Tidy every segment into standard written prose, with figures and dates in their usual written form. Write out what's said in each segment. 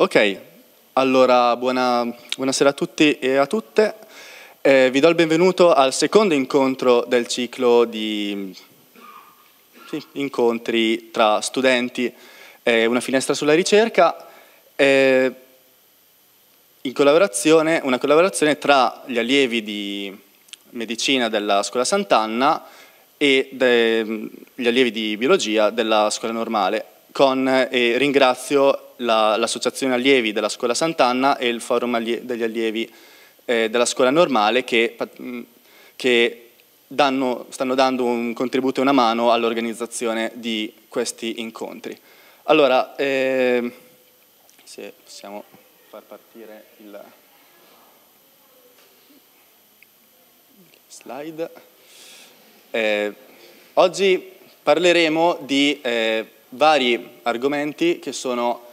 Ok, allora buonasera a tutti e a tutte. Vi do il benvenuto al secondo incontro del ciclo di incontri tra studenti e una finestra sulla ricerca, una collaborazione tra gli allievi di medicina della Scuola Sant'Anna e gli allievi di biologia della Scuola Normale. Ringrazio l'Associazione Allievi della Scuola Sant'Anna e il Forum degli Allievi della Scuola Normale che stanno dando un contributo e una mano all'organizzazione di questi incontri. Allora, se possiamo far partire il slide. Oggi parleremo di vari argomenti che sono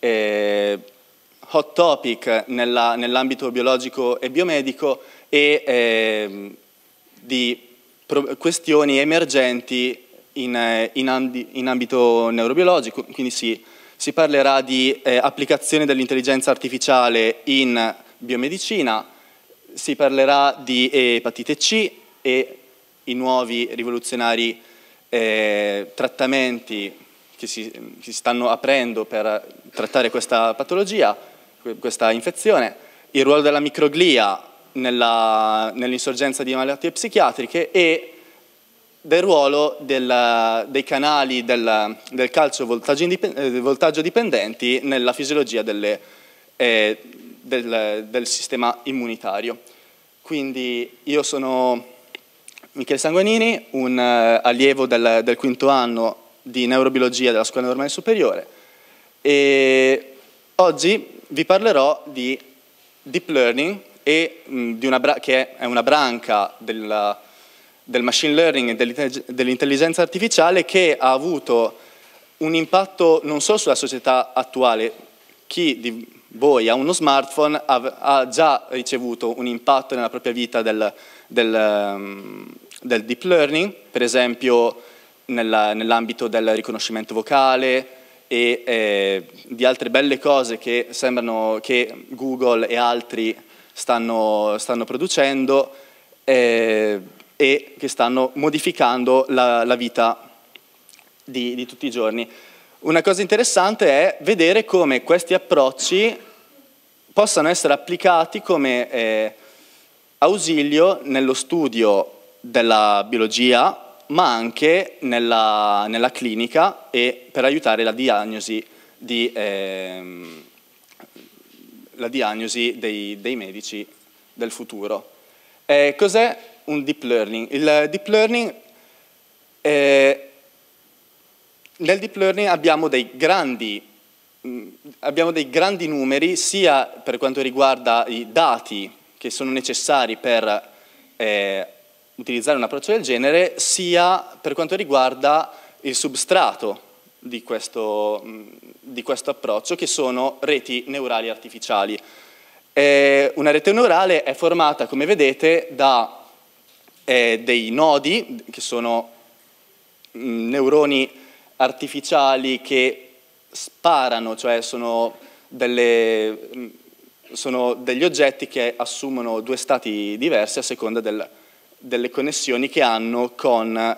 hot topic nell'ambito biologico e biomedico e di questioni emergenti in ambito neurobiologico. Quindi si parlerà di applicazione dell'intelligenza artificiale in biomedicina, si parlerà di epatite C e i nuovi rivoluzionari trattamenti che si stanno aprendo per trattare questa patologia, questa infezione, il ruolo della microglia nell'insorgenza di malattie psichiatriche e del ruolo dei canali del calcio voltaggio dipendenti nella fisiologia del sistema immunitario. Quindi io sono Michele Sanguanini, un allievo del quinto anno di neurobiologia della Scuola Normale Superiore, e oggi vi parlerò di deep learning che è una branca del machine learning e dell'intelligenza artificiale che ha avuto un impatto non solo sulla società attuale. Chi di voi ha uno smartphone ha già ricevuto un impatto nella propria vita del deep learning, per esempio nell'ambito del riconoscimento vocale e di altre belle cose che sembrano che Google e altri stanno producendo e che stanno modificando la vita di tutti i giorni. Una cosa interessante è vedere come questi approcci possano essere applicati come ausilio nello studio della biologia, ma anche nella clinica e per aiutare la diagnosi dei medici del futuro. Cos'è un deep learning? Il deep learning nel deep learning abbiamo dei grandi numeri, sia per quanto riguarda i dati che sono necessari per utilizzare un approccio del genere, sia per quanto riguarda il substrato di questo approccio, che sono reti neurali artificiali. Una rete neurale è formata, come vedete, da dei nodi, che sono neuroni artificiali che sparano, cioè sono degli oggetti che assumono due stati diversi a seconda delle connessioni che hanno con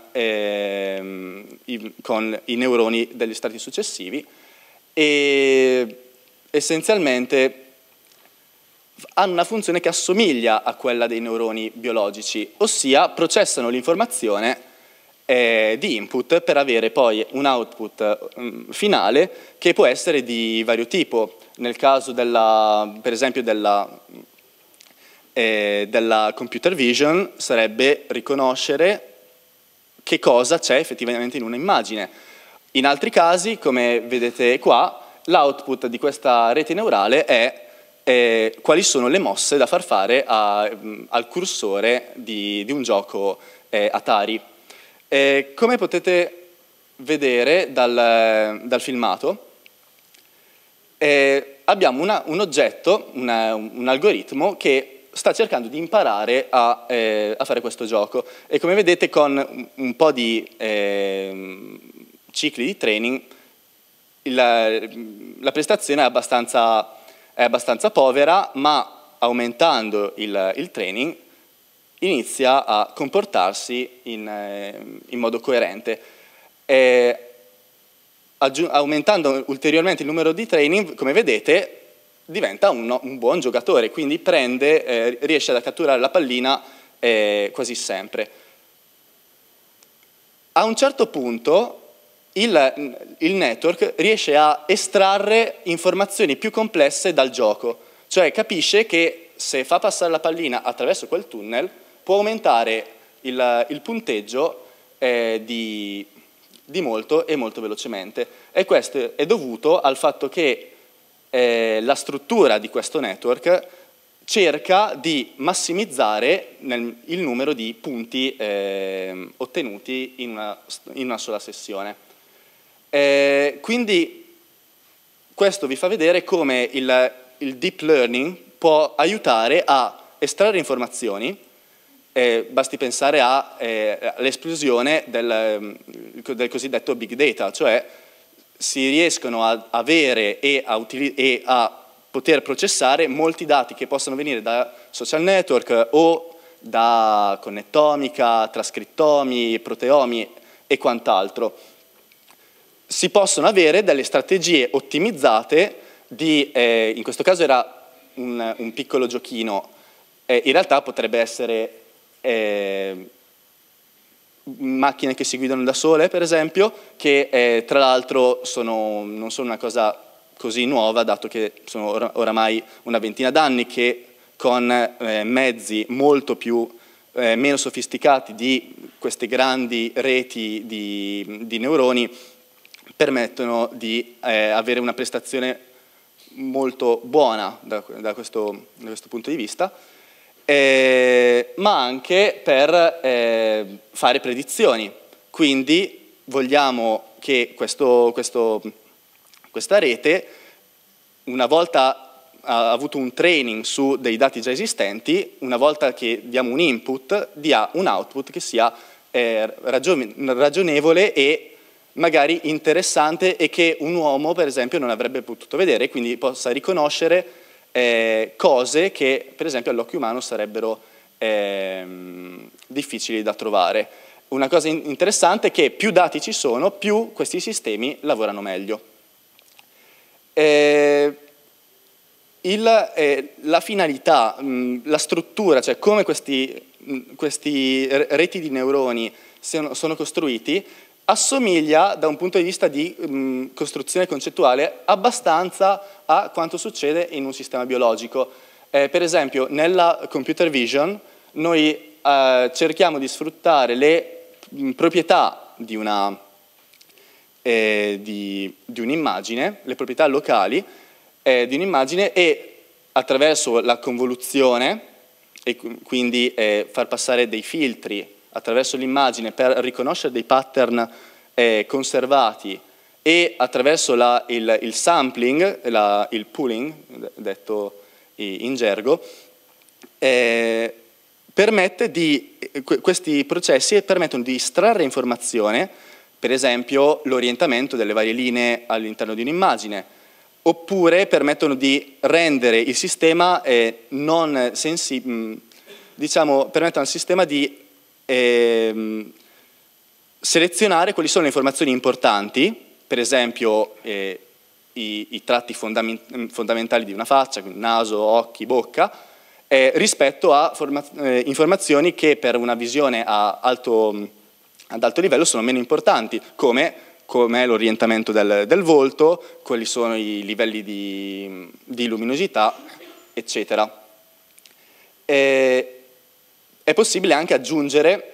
i neuroni degli stati successivi, e essenzialmente hanno una funzione che assomiglia a quella dei neuroni biologici, ossia processano l'informazione di input per avere poi un output finale che può essere di vario tipo. Nel caso per esempio della computer vision sarebbe riconoscere che cosa c'è effettivamente in un'immagine. In altri casi, come vedete qua, l'output di questa rete neurale è quali sono le mosse da far fare al cursore di un gioco Atari. Come potete vedere dal filmato, abbiamo un oggetto, un algoritmo che sta cercando di imparare a fare questo gioco, e come vedete con un po' di cicli di training la prestazione è abbastanza povera, ma aumentando il training inizia a comportarsi in modo coerente. Aumentando ulteriormente il numero di training, come vedete, diventa un buon giocatore, quindi riesce a catturare la pallina quasi sempre. A un certo punto il network riesce a estrarre informazioni più complesse dal gioco, cioè capisce che se fa passare la pallina attraverso quel tunnel può aumentare il punteggio di molto e molto velocemente, e questo è dovuto al fatto che la struttura di questo network cerca di massimizzare il numero di punti ottenuti in una sola sessione. Quindi questo vi fa vedere come il deep learning può aiutare a estrarre informazioni. Basti pensare all'esplosione del cosiddetto big data, cioè si riescono a avere e a poter processare molti dati che possono venire da social network o da connettomica, trascrittomi, proteomi e quant'altro. Si possono avere delle strategie ottimizzate in questo caso era un piccolo giochino, in realtà potrebbe essere macchine che si guidano da sole, per esempio, che tra l'altro non sono una cosa così nuova, dato che sono oramai una ventina d'anni che con mezzi molto meno sofisticati di queste grandi reti di neuroni permettono di avere una prestazione molto buona da questo punto di vista. Ma anche per fare predizioni. Quindi vogliamo che questa rete, una volta avuto un training su dei dati già esistenti, una volta che diamo un input, dia un output che sia ragionevole e magari interessante e che un uomo, per esempio, non avrebbe potuto vedere, quindi possa riconoscere cose che per esempio all'occhio umano sarebbero difficili da trovare. Una cosa interessante è che più dati ci sono, più questi sistemi lavorano meglio. La finalità, la struttura, cioè come questi reti di neuroni sono costruiti, assomiglia da un punto di vista di costruzione concettuale abbastanza a quanto succede in un sistema biologico. Per esempio, nella computer vision noi cerchiamo di sfruttare le proprietà di un'immagine, le proprietà locali di un'immagine, e attraverso la convoluzione, e quindi far passare dei filtri attraverso l'immagine per riconoscere dei pattern conservati, e attraverso il sampling, il pooling, detto in gergo, questi processi permettono di estrarre informazione, per esempio l'orientamento delle varie linee all'interno di un'immagine, oppure permettono di rendere il sistema permettono al sistema di selezionare quali sono le informazioni importanti, per esempio i tratti fondamentali di una faccia, quindi naso, occhi, bocca, rispetto a informazioni che per una visione ad alto livello sono meno importanti, come l'orientamento del volto, quali sono i livelli di luminosità, eccetera. È possibile anche aggiungere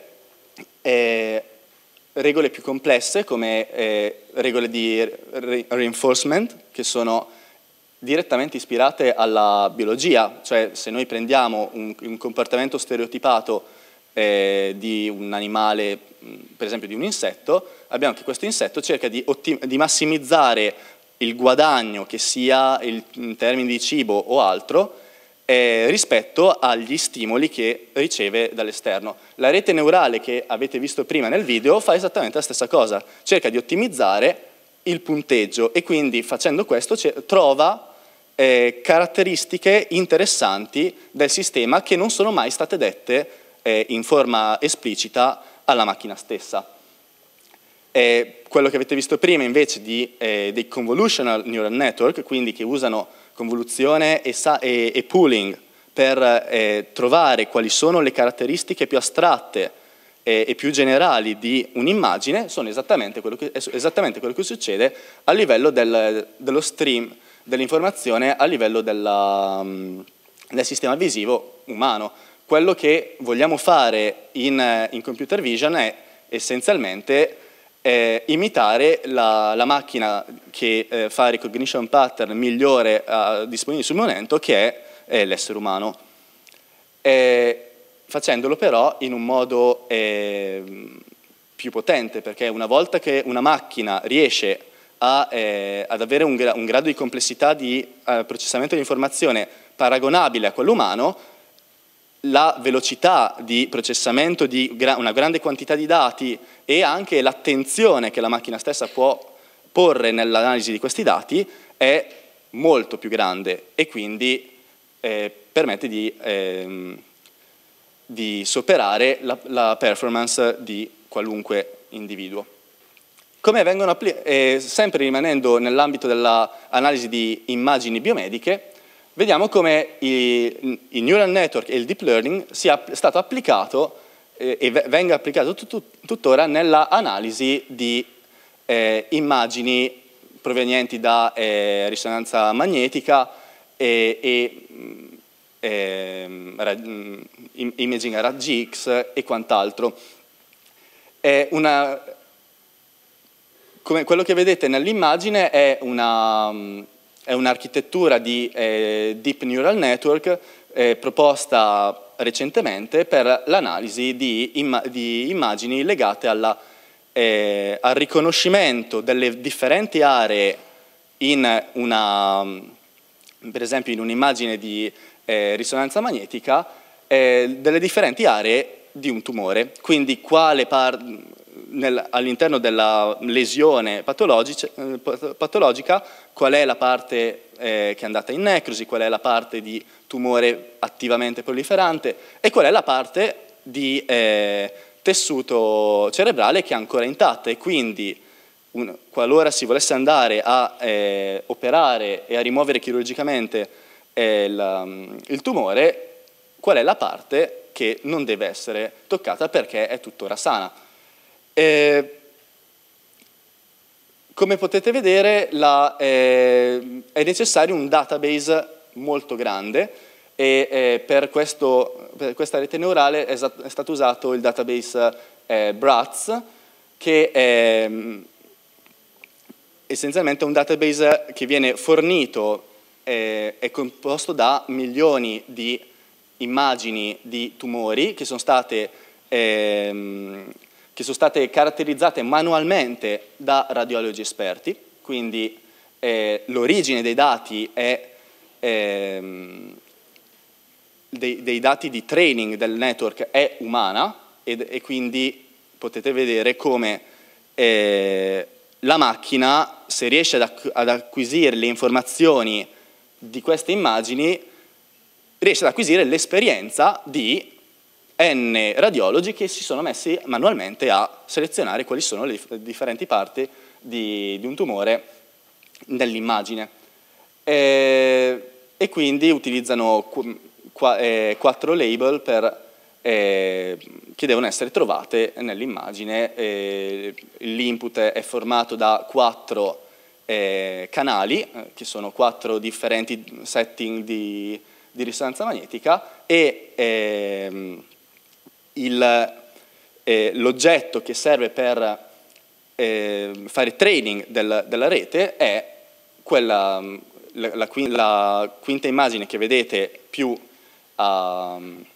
regole più complesse, come regole di reinforcement, che sono direttamente ispirate alla biologia, cioè se noi prendiamo un comportamento stereotipato di un animale, per esempio di un insetto, abbiamo che questo insetto cerca di massimizzare il guadagno, che sia in termini di cibo o altro, rispetto agli stimoli che riceve dall'esterno. La rete neurale che avete visto prima nel video fa esattamente la stessa cosa, cerca di ottimizzare il punteggio e quindi facendo questo trova caratteristiche interessanti del sistema che non sono mai state dette in forma esplicita alla macchina stessa. Quello che avete visto prima invece dei convolutional neural network, quindi che usano convoluzione e pooling per trovare quali sono le caratteristiche più astratte e più generali di un'immagine, sono esattamente quello che succede a livello dello stream dell'informazione, a livello del sistema visivo umano. Quello che vogliamo fare in computer vision è essenzialmente imitare la macchina che fa recognition pattern migliore disponibile sul momento, che è l'essere umano. Facendolo però in un modo più potente, perché una volta che una macchina riesce ad avere un grado di complessità di processamento di informazione paragonabile a quello umano, la velocità di processamento di una grande quantità di dati e anche l'attenzione che la macchina stessa può porre nell'analisi di questi dati è molto più grande e quindi permette di superare la performance di qualunque individuo. Come vengono sempre rimanendo nell'ambito dell'analisi di immagini biomediche, vediamo come il neural network e il deep learning sia stato applicato e venga applicato tuttora nell'analisi di immagini provenienti da risonanza magnetica e imaging a raggi X e quant'altro. Come quello che vedete nell'immagine è un'architettura di Deep Neural Network proposta recentemente per l'analisi di immagini legate al riconoscimento delle differenti aree per esempio in un'immagine di risonanza magnetica, delle differenti aree di un tumore, quindi all'interno della lesione patologica, qual è la parte che è andata in necrosi, qual è la parte di tumore attivamente proliferante e qual è la parte di tessuto cerebrale che è ancora intatta e quindi qualora si volesse andare a operare e a rimuovere chirurgicamente il tumore, qual è la parte che non deve essere toccata perché è tuttora sana. Come potete vedere è necessario un database molto grande e per questa rete neurale è stato usato il database BRATS, che è essenzialmente un database che viene fornito, è composto da milioni di immagini di tumori che sono state caratterizzate manualmente da radiologi esperti, quindi l'origine dei dati è dei dati di training del network è umana e quindi potete vedere come la macchina, se riesce ad acquisire le informazioni di queste immagini, riesce ad acquisire l'esperienza di N radiologi che si sono messi manualmente a selezionare quali sono le differenti parti di un tumore nell'immagine. E quindi utilizzano 4 label che devono essere trovate nell'immagine. L'input è formato da 4 canali, che sono 4 differenti setting di risonanza magnetica e l'oggetto che serve per fare training della rete è la quinta immagine che vedete più a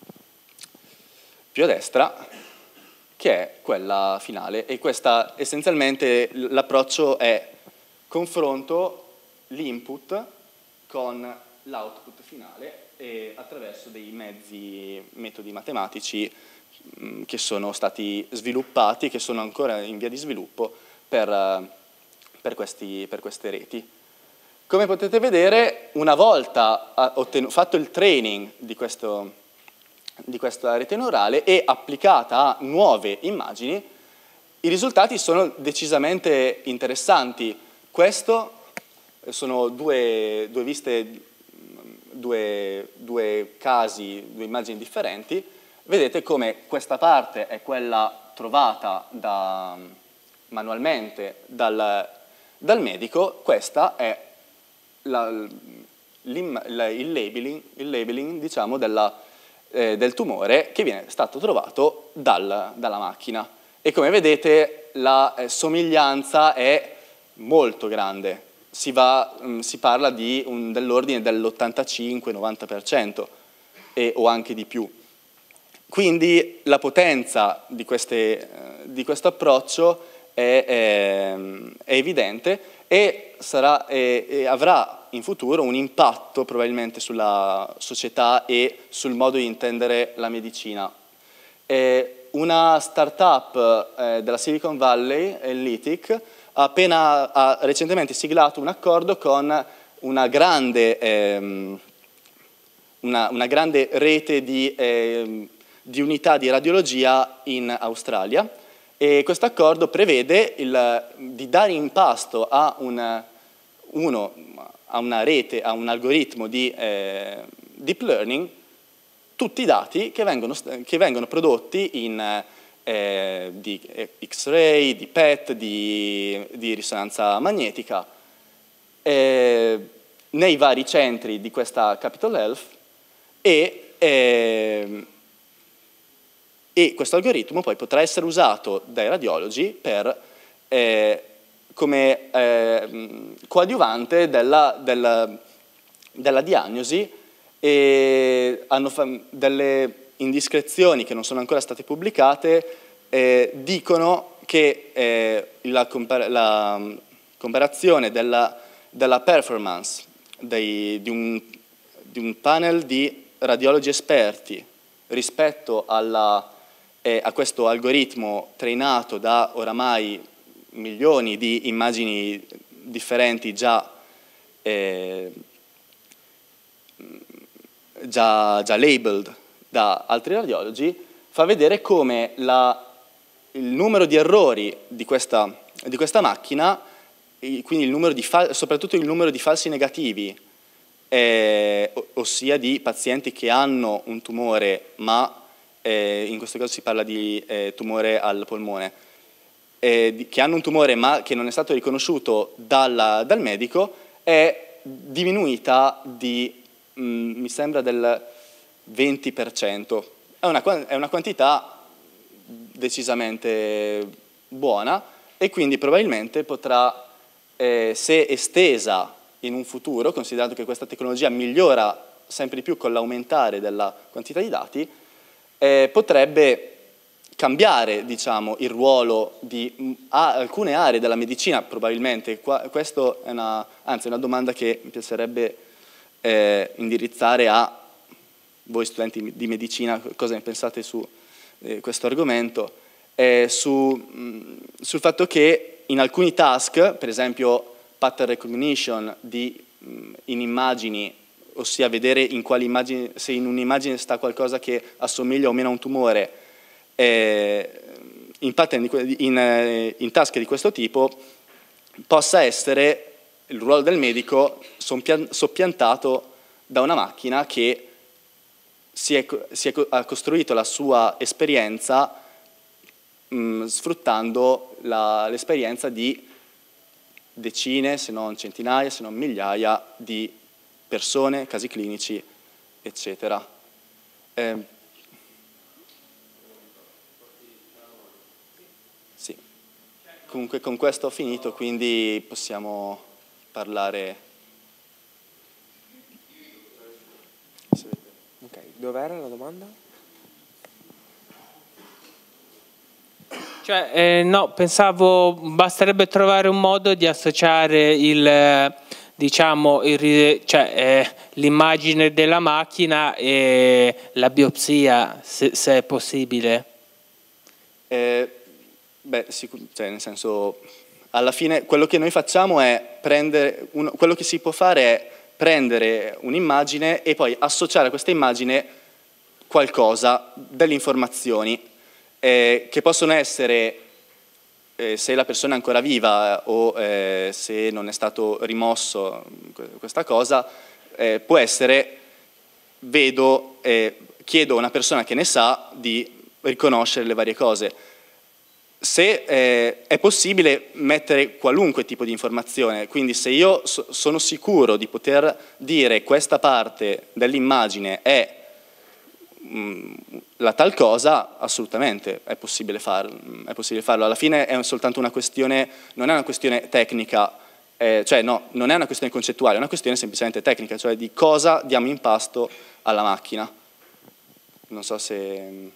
destra, che è quella finale, e questa essenzialmente l'approccio è confronto l'input con l'output finale e attraverso dei metodi matematici che sono stati sviluppati, che sono ancora in via di sviluppo per per queste reti. Come potete vedere, una volta fatto il training di questa rete neurale e applicata a nuove immagini, i risultati sono decisamente interessanti. Questo sono due casi, due immagini differenti. Vedete come questa parte è quella trovata manualmente dal medico, questa è il labeling diciamo, del tumore che è stato trovato dalla macchina. E come vedete la somiglianza è molto grande, si parla dell'ordine dell'85-90% o anche di più. Quindi la potenza di questo approccio è evidente e avrà in futuro un impatto probabilmente sulla società e sul modo di intendere la medicina. Una startup della Silicon Valley, Lytic, ha recentemente siglato un accordo con una grande rete di unità di radiologia in Australia, e questo accordo prevede di dare in pasto a una rete, a un algoritmo di deep learning, tutti i dati che vengono prodotti di X-ray, di PET, di risonanza magnetica, nei vari centri di questa Capital Health, e questo algoritmo poi potrà essere usato dai radiologi come coadiuvante della diagnosi, e delle indiscrezioni che non sono ancora state pubblicate dicono che la comparazione della performance di un panel di radiologi esperti rispetto a questo algoritmo trainato da oramai milioni di immagini differenti già labeled da altri radiologi, fa vedere come il numero di errori di questa macchina, quindi soprattutto il numero di falsi negativi, ossia di pazienti che hanno un tumore, ma in questo caso si parla di tumore al polmone, che hanno un tumore ma che non è stato riconosciuto dal medico, è diminuita mi sembra del 20%. È una quantità decisamente buona, e quindi probabilmente potrà, se estesa in un futuro, considerato che questa tecnologia migliora sempre di più con l'aumentare della quantità di dati, potrebbe cambiare, diciamo, il ruolo di alcune aree della medicina, probabilmente. Questa è una domanda che mi piacerebbe indirizzare a voi studenti di medicina, cosa ne pensate su questo argomento, sul fatto che in alcuni task, per esempio pattern recognition in immagini, ossia vedere in quali immagini, se in un'immagine sta qualcosa che assomiglia o meno a un tumore, in task di questo tipo possa essere il ruolo del medico soppiantato da una macchina che ha costruito la sua esperienza sfruttando l'esperienza di decine, se non centinaia, se non migliaia di persone, casi clinici, eccetera. Sì. Comunque con questo ho finito, quindi possiamo parlare. Ok, dov'era la domanda? No, pensavo basterebbe trovare un modo di associare l'immagine della macchina e la biopsia, se è possibile. Nel senso, alla fine quello che noi facciamo è quello che si può fare è prendere un'immagine e poi associare a questa immagine qualcosa, delle informazioni che possono essere, se la persona è ancora viva o se non è stato rimosso questa cosa, può essere, chiedo a una persona che ne sa di riconoscere le varie cose. Se è possibile mettere qualunque tipo di informazione, quindi se io sono sicuro di poter dire questa parte dell'immagine è la tal cosa, assolutamente è possibile farlo. Alla fine è soltanto una questione, non è una questione tecnica, cioè no, non è una questione concettuale, è una questione semplicemente tecnica, cioè di cosa diamo in pasto alla macchina. Non so se...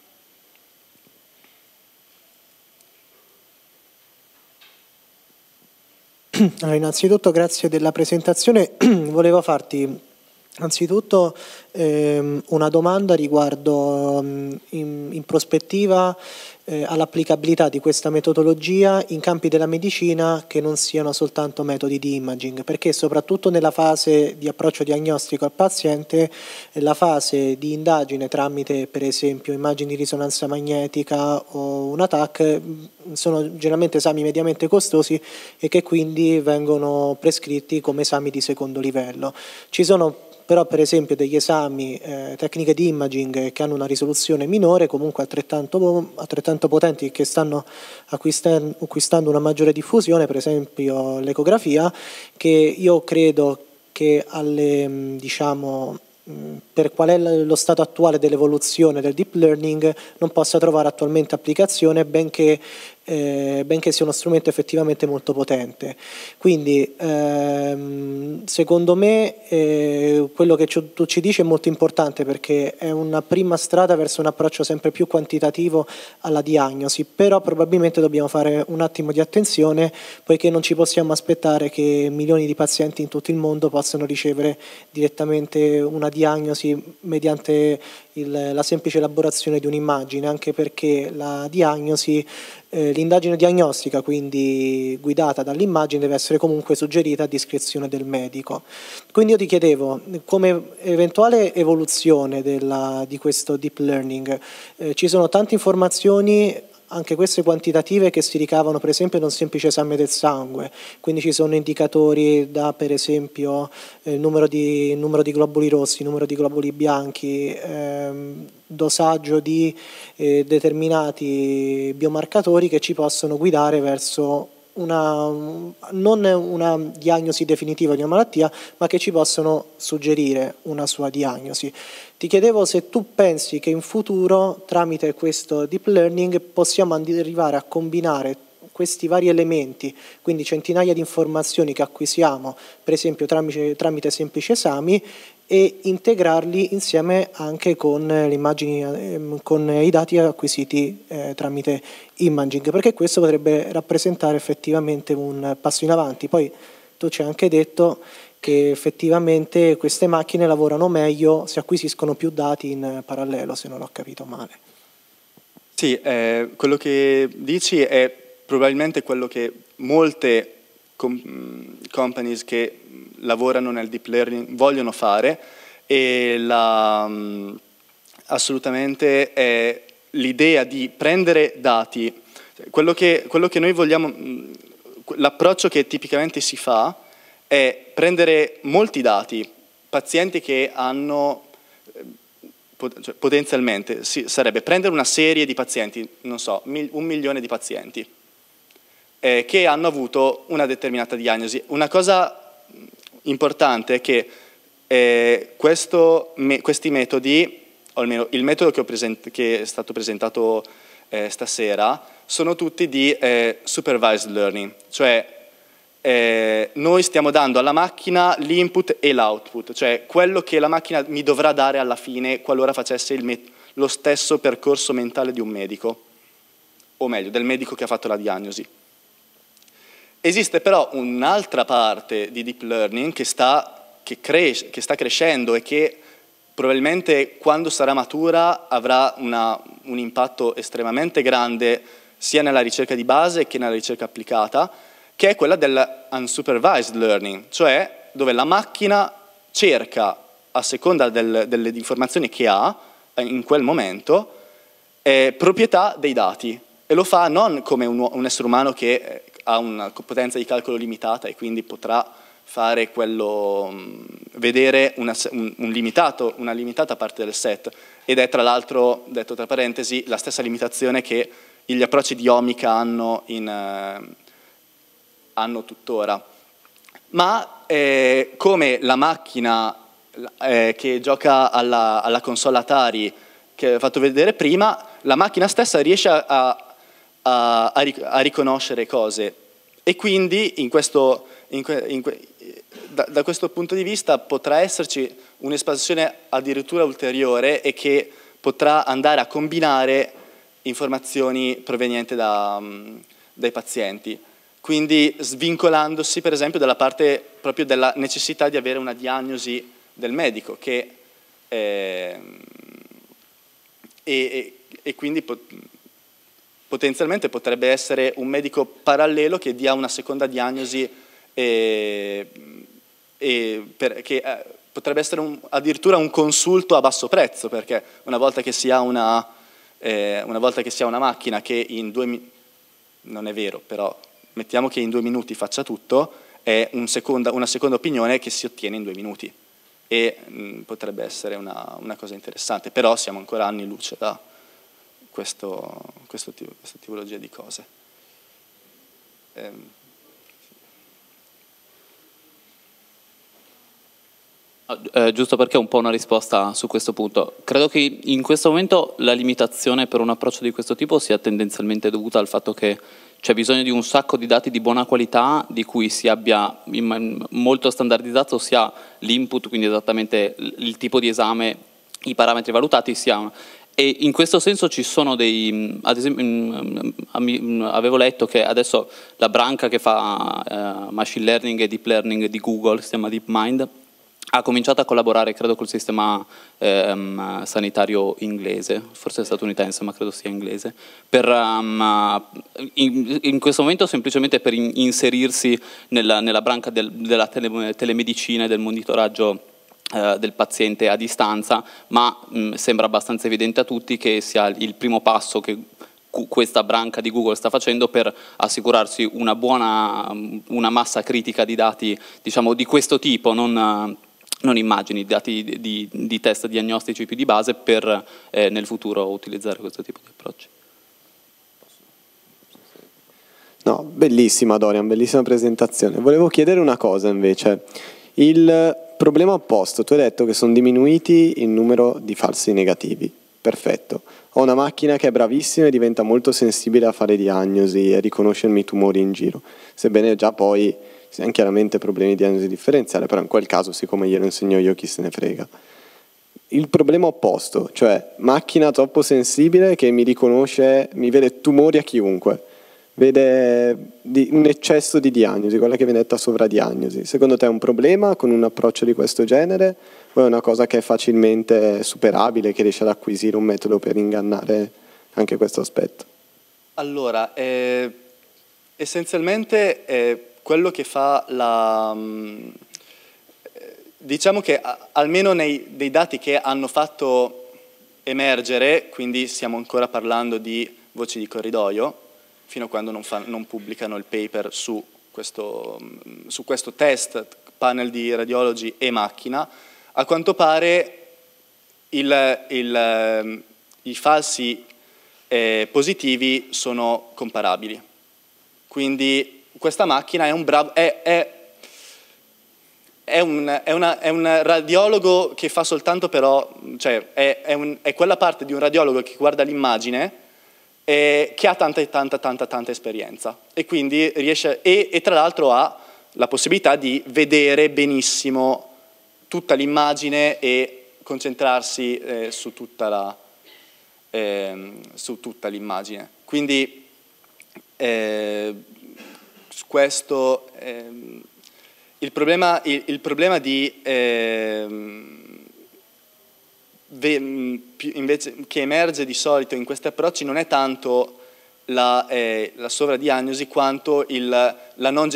Allora, innanzitutto grazie della presentazione. Volevo farti anzitutto una domanda riguardo in prospettiva all'applicabilità di questa metodologia in campi della medicina che non siano soltanto metodi di imaging, perché soprattutto nella fase di approccio diagnostico al paziente, la fase di indagine tramite per esempio immagini di risonanza magnetica o una TAC sono generalmente esami mediamente costosi e che quindi vengono prescritti come esami di secondo livello. Ci sono però per esempio degli esami, tecniche di imaging che hanno una risoluzione minore, comunque altrettanto potenti, che stanno acquistando una maggiore diffusione, per esempio l'ecografia, che io credo che per qual è lo stato attuale dell'evoluzione del deep learning non possa trovare attualmente applicazione, benché sia uno strumento effettivamente molto potente. Quindi secondo me quello che tu ci dici è molto importante, perché è una prima strada verso un approccio sempre più quantitativo alla diagnosi, però probabilmente dobbiamo fare un attimo di attenzione, poiché non ci possiamo aspettare che milioni di pazienti in tutto il mondo possano ricevere direttamente una diagnosi mediante la semplice elaborazione di un'immagine, anche perché l'indagine diagnostica, quindi guidata dall'immagine, deve essere comunque suggerita a discrezione del medico. Quindi io ti chiedevo, come eventuale evoluzione di questo deep learning, ci sono tante informazioni, anche queste quantitative, che si ricavano per esempio da un semplice esame del sangue, quindi ci sono indicatori da per esempio numero di globuli rossi, numero di globuli bianchi, dosaggio di determinati biomarcatori che ci possono guidare verso non una diagnosi definitiva di una malattia, ma che ci possono suggerire una sua diagnosi. Ti chiedevo se tu pensi che in futuro, tramite questo deep learning, possiamo arrivare a combinare questi vari elementi, quindi centinaia di informazioni che acquisiamo, per esempio tramite semplici esami, e integrarli insieme anche con le immagini, con i dati acquisiti tramite imaging, perché questo potrebbe rappresentare effettivamente un passo in avanti. Poi tu ci hai anche detto che effettivamente queste macchine lavorano meglio se acquisiscono più dati in parallelo, se non ho capito male. Sì, quello che dici è probabilmente quello che molte companies che lavorano nel deep learning vogliono fare, e assolutamente è l'idea di prendere dati. Quello che noi vogliamo, l'approccio che tipicamente si fa è prendere molti dati, pazienti che hanno, cioè potenzialmente sarebbe prendere una serie di pazienti, non so, 1 milione di pazienti che hanno avuto una determinata diagnosi. Una cosa importante è che questi metodi, o almeno il metodo che è stato presentato stasera, sono tutti di supervised learning, cioè noi stiamo dando alla macchina l'input e l'output, cioè quello che la macchina mi dovrà dare alla fine qualora facesse lo stesso percorso mentale di un medico, o meglio, del medico che ha fatto la diagnosi. Esiste però un'altra parte di deep learning che sta crescendo e che probabilmente quando sarà matura avrà un impatto estremamente grande sia nella ricerca di base che nella ricerca applicata, che è quella dell'unsupervised learning, cioè dove la macchina cerca, a seconda delle informazioni che ha in quel momento, proprietà dei dati, e lo fa non come un essere umano che ha una potenza di calcolo limitata e quindi potrà fare quello, vedere una limitata parte del set, ed è tra l'altro, detto tra parentesi, la stessa limitazione che gli approcci di omica hanno tuttora. Ma come la macchina che gioca alla console Atari che ho fatto vedere prima, la macchina stessa riesce a riconoscere cose, e quindi da questo punto di vista potrà esserci un'espansione addirittura ulteriore, e che potrà andare a combinare informazioni provenienti dai pazienti, quindi svincolandosi per esempio dalla parte proprio della necessità di avere una diagnosi del medico, e quindi potenzialmente potrebbe essere un medico parallelo che dia una seconda diagnosi, che potrebbe essere addirittura un consulto a basso prezzo, perché una volta che si ha una macchina che in 2 minuti, non è vero, però mettiamo che in 2 minuti faccia tutto, è una seconda opinione che si ottiene in 2 minuti, e potrebbe essere una cosa interessante, però siamo ancora anni luce da questa tipologia di cose. Giusto perché è un po' una risposta su questo punto. Credo che in questo momento la limitazione per un approccio di questo tipo sia tendenzialmente dovuta al fatto che c'è bisogno di un sacco di dati di buona qualità, di cui si abbia molto standardizzato sia l'input, quindi esattamente il tipo di esame, i parametri valutati, e in questo senso ci sono ad esempio, avevo letto che adesso la branca che fa machine learning e deep learning di Google, si chiama DeepMind, ha cominciato a collaborare, credo, col sistema sanitario inglese, forse statunitense, ma credo sia inglese, in questo momento semplicemente per inserirsi nella branca della telemedicina e del monitoraggio del paziente a distanza, ma sembra abbastanza evidente a tutti che sia il primo passo che questa branca di Google sta facendo per assicurarsi una massa critica di dati, diciamo, di questo tipo, non immagini, dati di test diagnostici più di base, per nel futuro utilizzare questo tipo di approcci. No, bellissima Dorian, bellissima presentazione. Volevo chiedere una cosa invece. Il problema opposto, tu hai detto che sono diminuiti il numero di falsi negativi. Perfetto. Ho una macchina che è bravissima e diventa molto sensibile a fare diagnosi e a riconoscermi i tumori in giro. Sebbene già poi siano chiaramente problemi di diagnosi differenziale, però in quel caso, siccome glielo insegno io, chi se ne frega. Il problema opposto, cioè macchina troppo sensibile che mi riconosce, mi vede tumori a chiunque, vede un eccesso di diagnosi, quella che viene detta sovradiagnosi. Secondo te è un problema con un approccio di questo genere, o è una cosa che è facilmente superabile, che riesce ad acquisire un metodo per ingannare anche questo aspetto? Allora, essenzialmente quello che fa diciamo che almeno dei dati che hanno fatto emergere, quindi stiamo ancora parlando di voci di corridoio, fino a quando non pubblicano il paper su questo test, panel di radiologi e macchina, a quanto pare i falsi positivi sono comparabili. Quindi questa macchina è un radiologo che fa soltanto però, cioè è quella parte di un radiologo che guarda l'immagine, che ha tanta esperienza, e quindi riesce, e tra l'altro ha la possibilità di vedere benissimo tutta l'immagine e concentrarsi su tutta l'immagine. Quindi questo il problema invece che emerge di solito in questi approcci non è tanto la sovradiagnosi quanto la non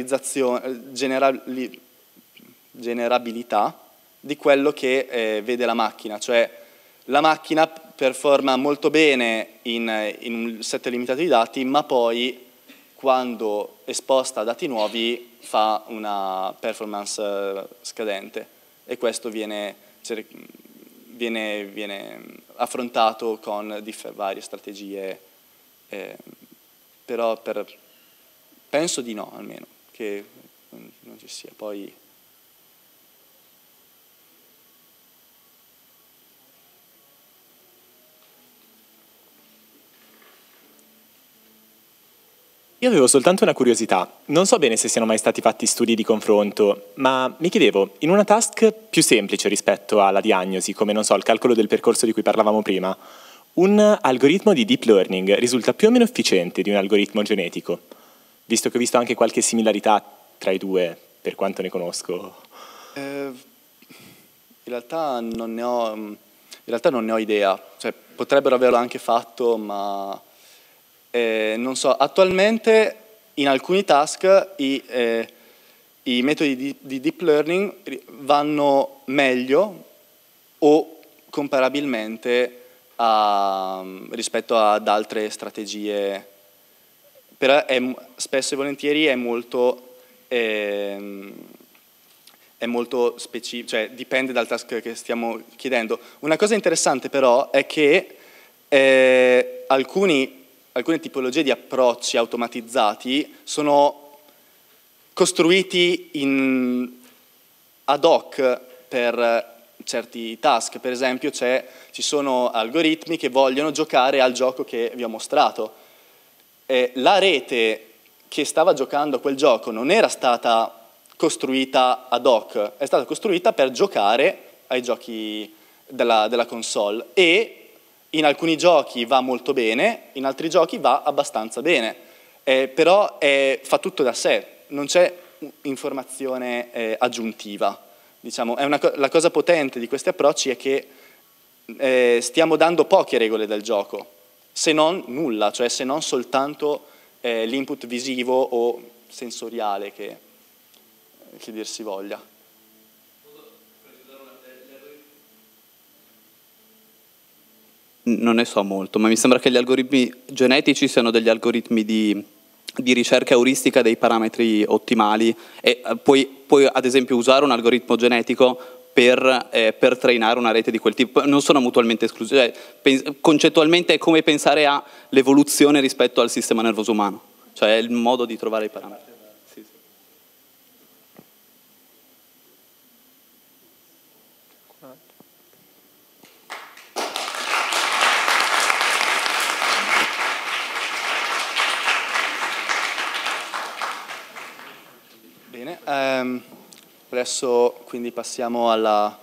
generabilità di quello che vede la macchina, cioè la macchina performa molto bene in un set limitato di dati, ma poi quando esposta a dati nuovi fa una performance scadente, e questo viene affrontato con varie strategie, però penso di no, almeno, che non ci sia. Poi io avevo soltanto una curiosità, non so bene se siano mai stati fatti studi di confronto, ma mi chiedevo, in una task più semplice rispetto alla diagnosi, come non so, il calcolo del percorso di cui parlavamo prima, un algoritmo di deep learning risulta più o meno efficiente di un algoritmo genetico, visto che ho visto anche qualche similarità tra i due, per quanto ne conosco. In realtà non ne ho idea, cioè, potrebbero averlo anche fatto, ma non so, attualmente in alcuni task i metodi di deep learning vanno meglio o comparabilmente rispetto ad altre strategie, però spesso e volentieri è molto specifico, cioè dipende dal task che stiamo chiedendo. Una cosa interessante però è che alcune tipologie di approcci automatizzati sono costruiti ad hoc per certi task. Per esempio ci sono algoritmi che vogliono giocare al gioco che vi ho mostrato. La rete che stava giocando a quel gioco non era stata costruita ad hoc, è stata costruita per giocare ai giochi della console, e in alcuni giochi va molto bene, in altri giochi va abbastanza bene, però fa tutto da sé, non c'è informazione aggiuntiva. Diciamo, la cosa potente di questi approcci è che stiamo dando poche regole del gioco, se non nulla, cioè se non soltanto l'input visivo o sensoriale che dir si voglia. Non ne so molto, ma mi sembra che gli algoritmi genetici siano degli algoritmi di ricerca euristica dei parametri ottimali, e puoi ad esempio usare un algoritmo genetico per trainare una rete di quel tipo. Non sono mutualmente esclusi, cioè, concettualmente è come pensare all'evoluzione rispetto al sistema nervoso umano, cioè è il modo di trovare i parametri. Sì. Bene, adesso quindi passiamo alla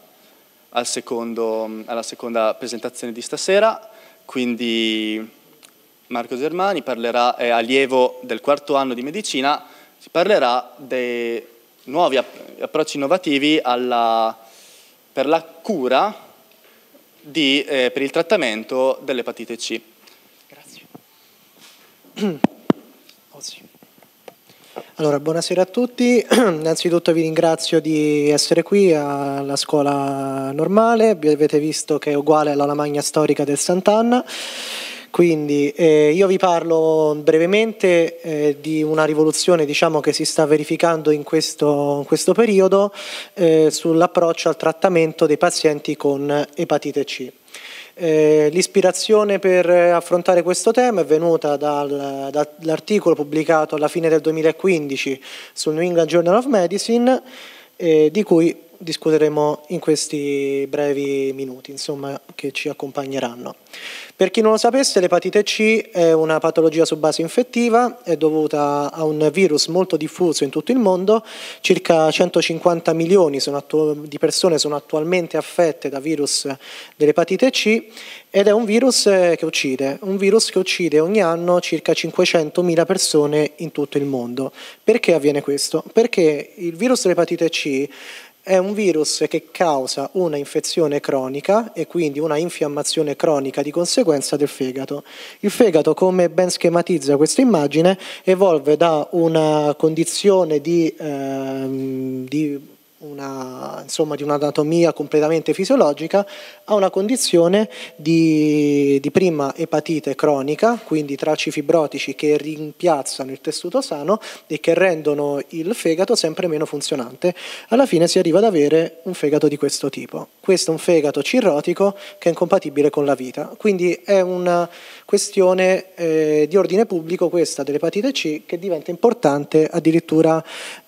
seconda presentazione di stasera. Quindi Marco Germani parlerà, è allievo del 4º anno di medicina, si parlerà dei nuovi approcci innovativi per la cura per il trattamento dell'epatite C. Grazie. Allora, buonasera a tutti. Innanzitutto vi ringrazio di essere qui alla scuola normale. Vi avete visto che è uguale alla Lamagna storica del Sant'Anna. Quindi io vi parlo brevemente di una rivoluzione, diciamo, che si sta verificando in questo periodo sull'approccio al trattamento dei pazienti con epatite C. L'ispirazione per affrontare questo tema è venuta dall'articolo pubblicato alla fine del 2015 sul New England Journal of Medicine, di cui discuteremo in questi brevi minuti, insomma, che ci accompagneranno. Per chi non lo sapesse, l'epatite C è una patologia su base infettiva, è dovuta a un virus molto diffuso in tutto il mondo. Circa 150 milioni di persone sono attualmente affette da virus dell'epatite C, ed è un virus che uccide ogni anno circa 500.000 persone in tutto il mondo. Perché avviene questo? Perché il virus dell'epatite C È un virus che causa una infezione cronica e quindi una infiammazione cronica di conseguenza del fegato. Il fegato, come ben schematizza questa immagine, evolve da una condizione di un'anatomia completamente fisiologica a una condizione di prima epatite cronica, quindi tracci fibrotici che rimpiazzano il tessuto sano e che rendono il fegato sempre meno funzionante. Alla fine si arriva ad avere un fegato di questo tipo. Questo è un fegato cirrotico che è incompatibile con la vita, quindi è una questione di ordine pubblico questa dell'epatite C, che diventa importante addirittura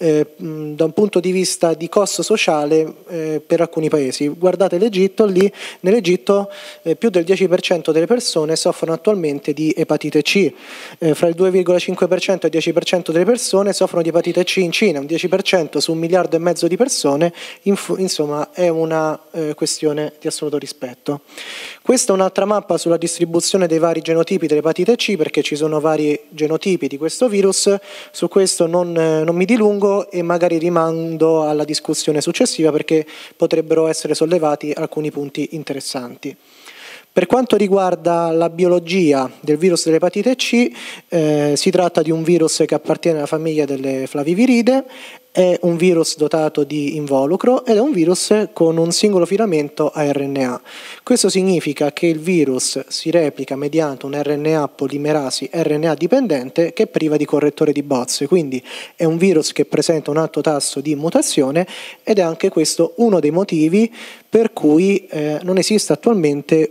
da un punto di vista di costo sociale per alcuni paesi. Guardate l'Egitto, lì nell'Egitto più del 10% delle persone soffrono attualmente di epatite C, fra il 2,5% e il 10% delle persone soffrono di epatite C in Cina, un 10% su 1,5 miliardi di persone, insomma è una questione di assoluto rispetto. Questa è un'altra mappa sulla distribuzione dei vari genotipi dell'epatite C, perché ci sono vari genotipi di questo virus. Su questo non mi dilungo e magari rimando alla discussione successiva, perché potrebbero essere sollevati alcuni punti interessanti. Per quanto riguarda la biologia del virus dell'epatite C, si tratta di un virus che appartiene alla famiglia delle Flaviviride. È un virus dotato di involucro ed è un virus con un singolo filamento a RNA. Questo significa che il virus si replica mediante un RNA polimerasi RNA dipendente che è priva di correttore di bozze, quindi è un virus che presenta un alto tasso di mutazione ed è anche questo uno dei motivi per cui non esiste attualmente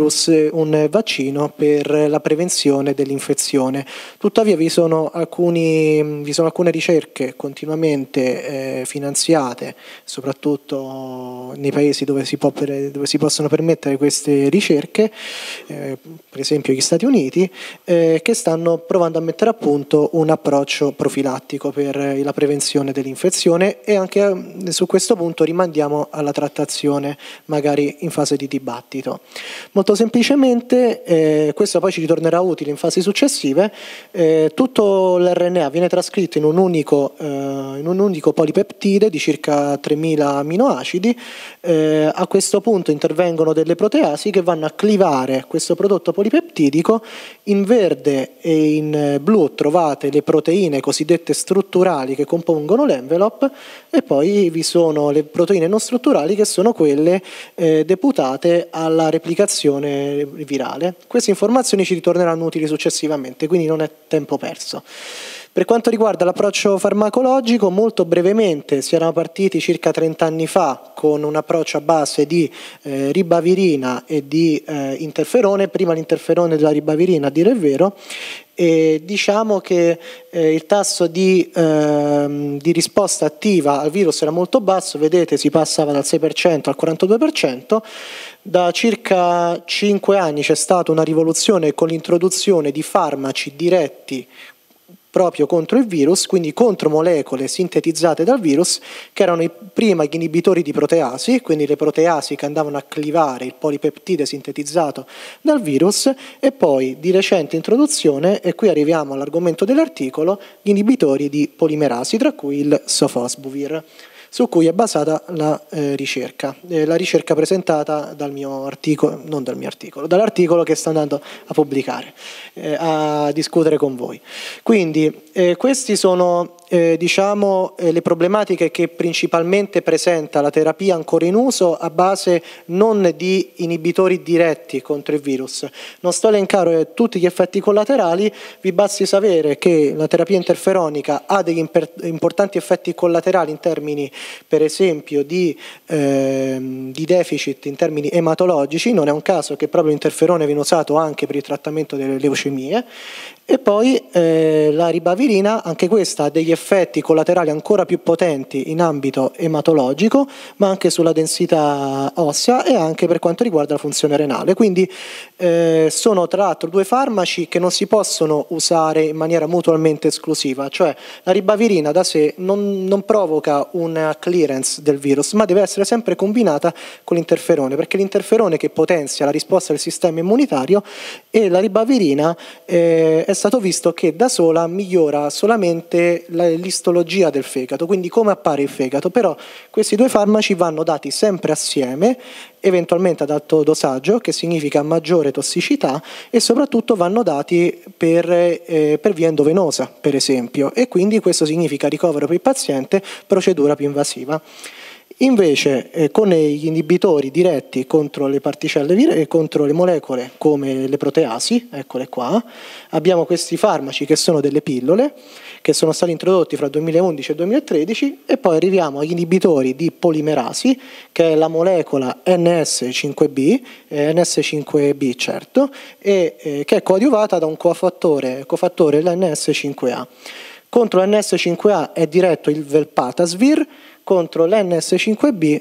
un vaccino per la prevenzione dell'infezione. Tuttavia vi sono alcune ricerche continuamente finanziate, soprattutto nei paesi dove si possono permettere queste ricerche, per esempio gli Stati Uniti, che stanno provando a mettere a punto un approccio profilattico per la prevenzione dell'infezione, e anche su questo punto rimandiamo alla trattazione magari in fase di dibattito. Molto semplicemente, questo poi ci ritornerà utile in fasi successive, tutto l'RNA viene trascritto in un unico polipeptide di circa 3.000 aminoacidi. A questo punto intervengono delle proteasi che vanno a clivare questo prodotto polipeptidico. In verde e in blu trovate le proteine cosiddette strutturali che compongono l'envelope, e poi vi sono le proteine non strutturali che sono quelle deputate alla replicazione virale. Queste informazioni ci ritorneranno utili successivamente, quindi non è tempo perso. Per quanto riguarda l'approccio farmacologico, molto brevemente si erano partiti circa 30 anni fa con un approccio a base di ribavirina e di interferone, prima l'interferone della ribavirina a dire il vero, e diciamo che il tasso di risposta attiva al virus era molto basso, vedete si passava dal 6% al 42%, da circa 5 anni c'è stata una rivoluzione con l'introduzione di farmaci diretti proprio contro il virus, quindi contro molecole sintetizzate dal virus, che erano prima gli inibitori di proteasi, quindi le proteasi che andavano a clivare il polipeptide sintetizzato dal virus, e poi di recente introduzione, e qui arriviamo all'argomento dell'articolo, gli inibitori di polimerasi, tra cui il sofosbuvir, su cui è basata la ricerca presentata dall'articolo che sto andando a pubblicare, a discutere con voi. Quindi questi sono le problematiche che principalmente presenta la terapia ancora in uso a base non di inibitori diretti contro il virus. Non sto a elencare tutti gli effetti collaterali, vi basti sapere che la terapia interferonica ha degli importanti effetti collaterali in termini per esempio di deficit in termini ematologici. Non è un caso che proprio l'interferone viene usato anche per il trattamento delle leucemie. E poi la ribavirina, anche questa ha degli effetti collaterali ancora più potenti in ambito ematologico, ma anche sulla densità ossea e anche per quanto riguarda la funzione renale. Quindi sono tra l'altro due farmaci che non si possono usare in maniera mutualmente esclusiva, cioè la ribavirina da sé non provoca una clearance del virus, ma deve essere sempre combinata con l'interferone, perché l'interferone che potenzia la risposta del sistema immunitario, e la ribavirina è stato visto che da sola migliora solamente la l'istologia del fegato, quindi come appare il fegato, però questi due farmaci vanno dati sempre assieme, eventualmente ad alto dosaggio, che significa maggiore tossicità, e soprattutto vanno dati per via endovenosa, per esempio, e quindi questo significa ricovero per il paziente, procedura più invasiva. Invece con gli inibitori diretti contro le particelle contro le molecole come le proteasi, eccole qua, abbiamo questi farmaci che sono delle pillole che sono stati introdotti fra il 2011 e il 2013, e poi arriviamo agli inibitori di polimerasi, che è la molecola NS5B certo, e che è coadiuvata da un cofattore l'NS5A. Contro l'NS5A è diretto il velpatasvir, contro l'NS5B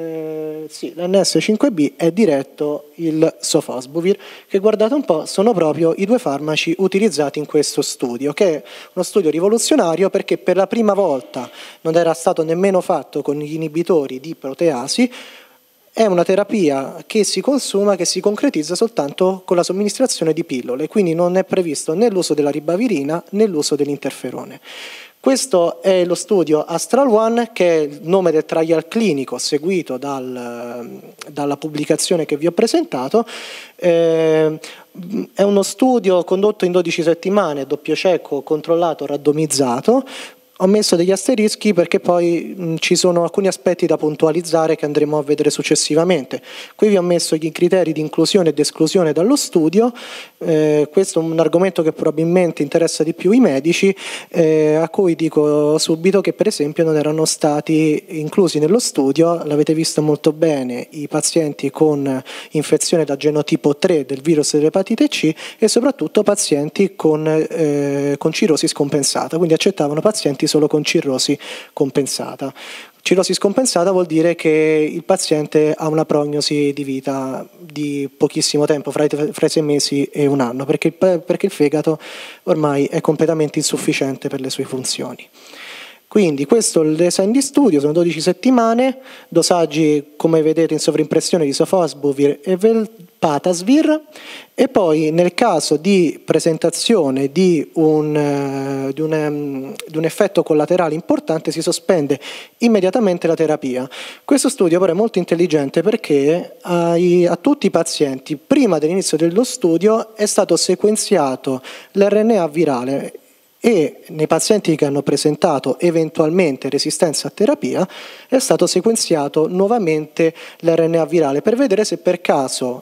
l'NS5B è diretto il sofosbuvir, che guardate un po' sono proprio i due farmaci utilizzati in questo studio, che è uno studio rivoluzionario perché per la prima volta non era stato nemmeno fatto con gli inibitori di proteasi. È una terapia che si consuma, che si concretizza soltanto con la somministrazione di pillole, quindi non è previsto né l'uso della ribavirina né l'uso dell'interferone. Questo è lo studio Astral One, che è il nome del trial clinico seguito dalla pubblicazione che vi ho presentato. È uno studio condotto in 12 settimane, doppio cieco, controllato, randomizzato. Ho messo degli asterischi perché poi ci sono alcuni aspetti da puntualizzare che andremo a vedere successivamente. Qui vi ho messo i criteri di inclusione ed esclusione dallo studio. Questo è un argomento che probabilmente interessa di più i medici, a cui dico subito che per esempio non erano stati inclusi nello studio, l'avete visto molto bene, i pazienti con infezione da genotipo 3 del virus dell'epatite C e soprattutto pazienti con cirrosi scompensata, quindi accettavano pazienti solo con cirrosi compensata. Cirrosi scompensata vuol dire che il paziente ha una prognosi di vita di pochissimo tempo, fra i 6 mesi e un anno, perché il fegato ormai è completamente insufficiente per le sue funzioni. Quindi questo è il design di studio, sono 12 settimane, dosaggi come vedete in sovrimpressione di sofosbuvir e velpatasvir, e poi nel caso di presentazione di un effetto collaterale importante si sospende immediatamente la terapia. Questo studio però è molto intelligente perché a tutti i pazienti prima dell'inizio dello studio è stato sequenziato l'RNA virale, e nei pazienti che hanno presentato eventualmente resistenza a terapia è stato sequenziato nuovamente l'RNA virale per vedere se per caso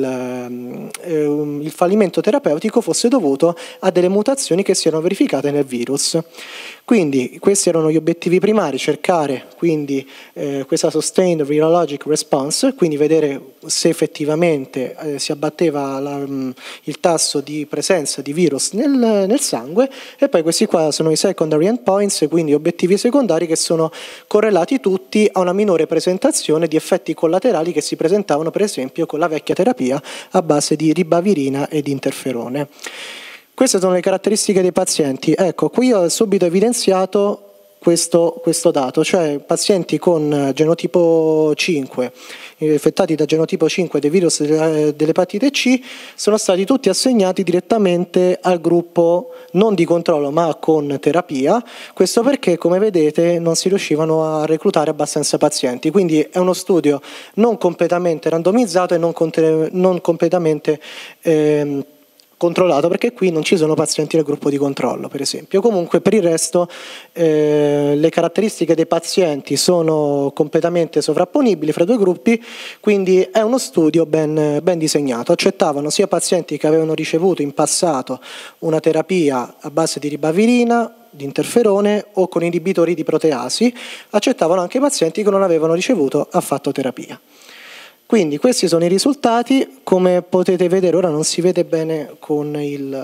il fallimento terapeutico fosse dovuto a delle mutazioni che si erano verificate nel virus. Quindi questi erano gli obiettivi primari, cercare quindi questa sustained virologic response, quindi vedere se effettivamente si abbatteva il tasso di presenza di virus nel sangue, e poi questi qua sono i secondary endpoints, quindi obiettivi secondari che sono correlati tutti a una minore presentazione di effetti collaterali che si presentavano per esempio con la vecchia terapia a base di ribavirina e di interferone. Queste sono le caratteristiche dei pazienti. Ecco, qui ho subito evidenziato questo dato, cioè pazienti con genotipo 5, infettati da genotipo 5 del virus dell'epatite C, sono stati tutti assegnati direttamente al gruppo non di controllo ma con terapia. Questo perché, come vedete, non si riuscivano a reclutare abbastanza pazienti, quindi è uno studio non completamente randomizzato e non completamente controllato, perché qui non ci sono pazienti nel gruppo di controllo, per esempio. Comunque per il resto le caratteristiche dei pazienti sono completamente sovrapponibili fra i due gruppi, quindi è uno studio ben disegnato. Accettavano sia pazienti che avevano ricevuto in passato una terapia a base di ribavirina, di interferone o con inibitori di proteasi, accettavano anche pazienti che non avevano ricevuto affatto terapia. Quindi questi sono i risultati. Come potete vedere, ora non si vede bene con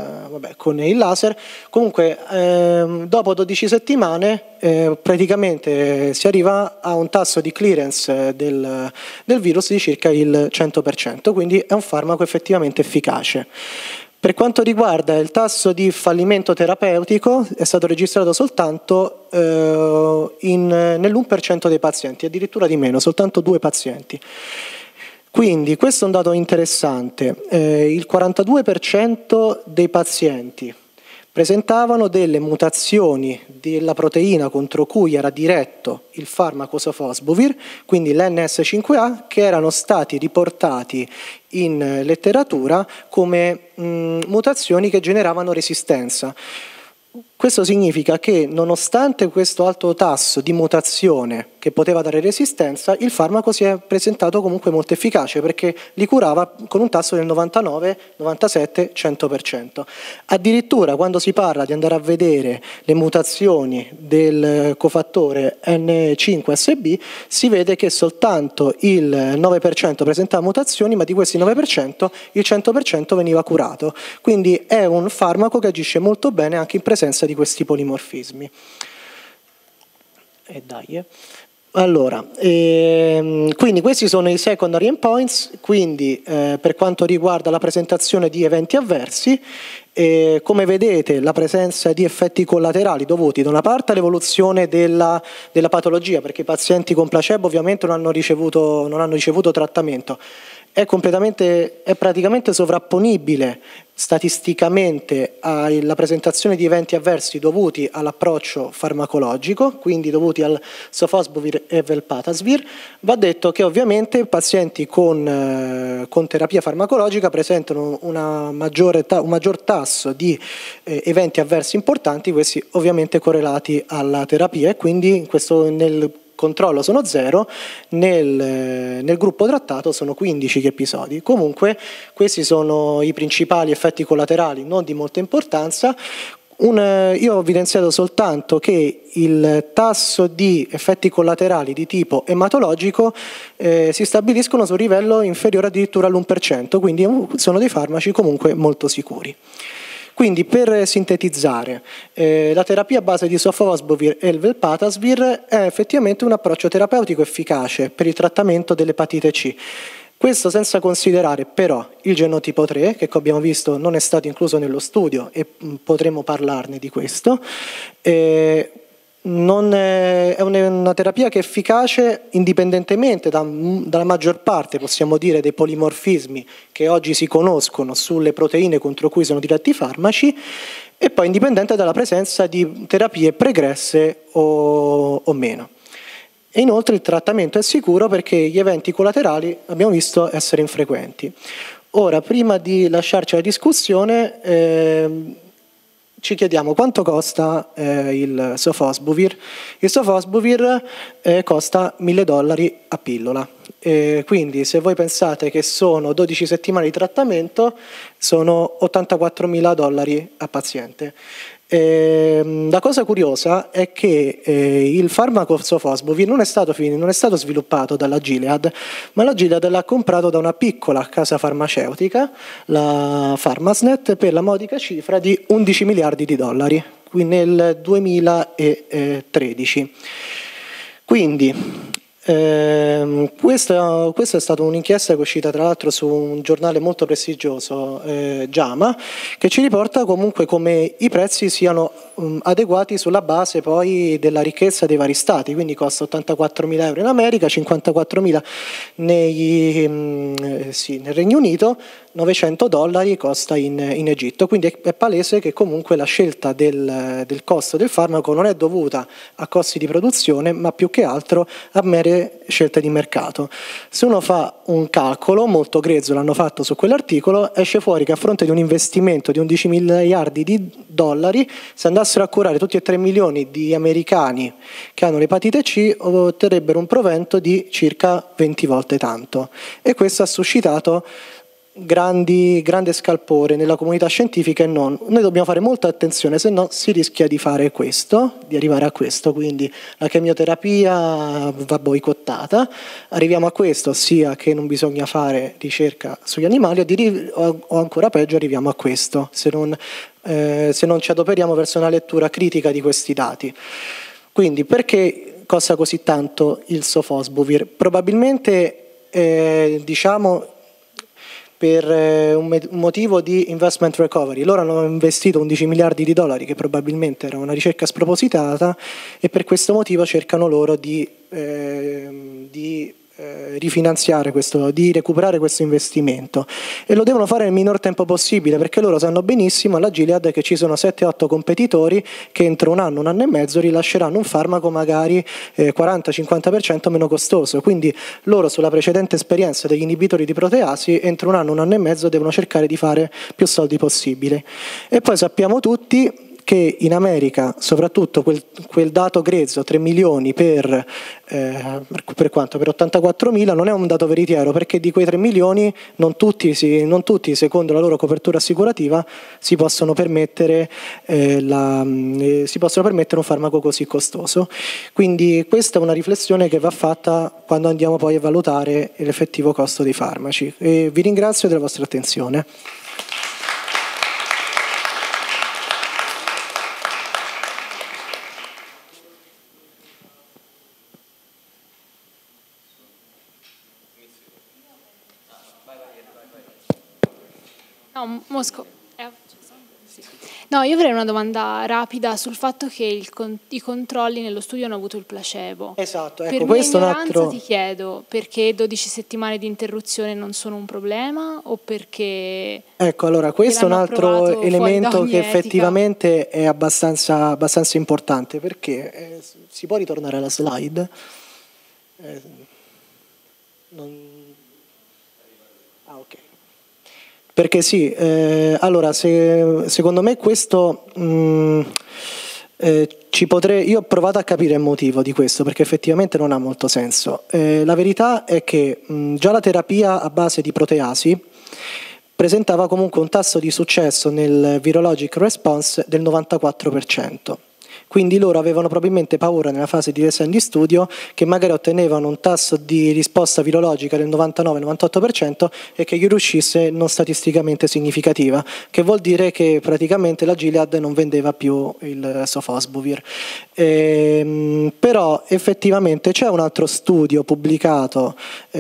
il laser, comunque dopo 12 settimane praticamente si arriva a un tasso di clearance del virus di circa il 100%, quindi è un farmaco effettivamente efficace. Per quanto riguarda il tasso di fallimento terapeutico, è stato registrato soltanto nell'1% dei pazienti, addirittura di meno, soltanto 2 pazienti. Quindi questo è un dato interessante, il 42% dei pazienti presentavano delle mutazioni della proteina contro cui era diretto il farmaco sofosbuvir, quindi l'NS5A, che erano stati riportati in letteratura come mutazioni che generavano resistenza. Questo significa che nonostante questo alto tasso di mutazione che poteva dare resistenza, il farmaco si è presentato comunque molto efficace perché li curava con un tasso del 99, 97, 100%. Addirittura quando si parla di andare a vedere le mutazioni del cofattore N5SB si vede che soltanto il 9% presentava mutazioni, ma di questi 9% il 100% veniva curato. Quindi è un farmaco che agisce molto bene anche in presenza di questi polimorfismi. Allora, quindi questi sono i secondary endpoints, quindi per quanto riguarda la presentazione di eventi avversi, come vedete la presenza di effetti collaterali dovuti da una parte all'evoluzione della patologia, perché i pazienti con placebo ovviamente non hanno ricevuto trattamento, è praticamente sovrapponibile statisticamente alla presentazione di eventi avversi dovuti all'approccio farmacologico, quindi dovuti al sofosbuvir e velpatasvir. Va detto che ovviamente pazienti con terapia farmacologica presentano un maggior tasso di eventi avversi importanti, questi ovviamente correlati alla terapia, e quindi nel controllo sono 0, nel gruppo trattato sono 15 episodi. Comunque questi sono i principali effetti collaterali, non di molta importanza. Io ho evidenziato soltanto che il tasso di effetti collaterali di tipo ematologico si stabiliscono su un livello inferiore addirittura all'1%, quindi sono dei farmaci comunque molto sicuri. Quindi per sintetizzare, la terapia a base di sofosbuvir e il velpatasvir è effettivamente un approccio terapeutico efficace per il trattamento dell'epatite C. Questo senza considerare però il genotipo 3, che come abbiamo visto non è stato incluso nello studio e potremo parlarne di questo. È una terapia che è efficace indipendentemente dalla maggior parte, possiamo dire, dei polimorfismi che oggi si conoscono sulle proteine contro cui sono diretti i farmaci, e poi indipendente dalla presenza di terapie pregresse o meno. E inoltre il trattamento è sicuro perché gli eventi collaterali abbiamo visto essere infrequenti. Ora, prima di lasciarci la discussione, ci chiediamo quanto costa il sofosbuvir. Il sofosbuvir costa $1.000 a pillola. Quindi se voi pensate che sono 12 settimane di trattamento, sono $84.000 a paziente. La cosa curiosa è che il farmaco sofosbuvir non è stato sviluppato dalla Gilead, ma la Gilead l'ha comprato da una piccola casa farmaceutica, la Pharmasnet, per la modica cifra di $11 miliardi, qui nel 2013. Quindi questa è stata un'inchiesta che è uscita tra l'altro su un giornale molto prestigioso, JAMA, che ci riporta comunque come i prezzi siano adeguati sulla base poi della ricchezza dei vari stati, quindi costa €84.000 in America, $54.000 nel Regno Unito, $900 costa in Egitto, quindi è palese che comunque la scelta del costo del farmaco non è dovuta a costi di produzione, ma più che altro a mere scelte di mercato. Se uno fa un calcolo molto grezzo, l'hanno fatto su quell'articolo, esce fuori che a fronte di un investimento di $11 miliardi, se andassero a curare tutti e 3 milioni di americani che hanno l'epatite C, otterrebbero un provento di circa 20 volte tanto, e questo ha suscitato grande scalpore nella comunità scientifica e non. Noi dobbiamo fare molta attenzione, se no si rischia di arrivare a questo, quindi la chemioterapia va boicottata, arriviamo a questo, ossia che non bisogna fare ricerca sugli animali, o ancora peggio arriviamo a questo, se non ci adoperiamo verso una lettura critica di questi dati. Quindi perché costa così tanto il sofosbuvir? Probabilmente per un motivo di investment recovery. Loro hanno investito $11 miliardi, che probabilmente era una ricerca spropositata, e per questo motivo cercano loro di rifinanziare di recuperare questo investimento, e lo devono fare nel minor tempo possibile, perché loro sanno benissimo alla Gilead che ci sono 7-8 competitori che entro un anno e mezzo rilasceranno un farmaco magari 40-50% meno costoso, quindi loro sulla precedente esperienza degli inibitori di proteasi entro un anno e mezzo devono cercare di fare più soldi possibile. E poi sappiamo tutti che in America, soprattutto quel dato grezzo, 3 milioni per quanto? Per 84.000, non è un dato veritiero, perché di quei 3 milioni non tutti, secondo la loro copertura assicurativa, si possono permettere un farmaco così costoso. Quindi questa è una riflessione che va fatta quando andiamo poi a valutare l'effettivo costo dei farmaci. E vi ringrazio della vostra attenzione. No, Mosco. No, io avrei una domanda rapida sul fatto che i controlli nello studio hanno avuto il placebo. Esatto, ecco, Per questo mia è un ignoranza altro... ti chiedo, perché 12 settimane di interruzione non sono un problema, o perché... Ecco, allora, questo è un altro elemento che etica. effettivamente è abbastanza importante, perché si può ritornare alla slide? Ok. Perché sì, allora secondo me questo io ho provato a capire il motivo di questo, perché effettivamente non ha molto senso. La verità è che già la terapia a base di proteasi presentava comunque un tasso di successo nel virologic response del 94%. Quindi loro avevano probabilmente paura nella fase di design di studio che magari ottenevano un tasso di risposta virologica del 99-98% e che gli riuscisse non statisticamente significativa, che vuol dire che praticamente la Gilead non vendeva più il Sofosbuvir. Però effettivamente c'è un altro studio pubblicato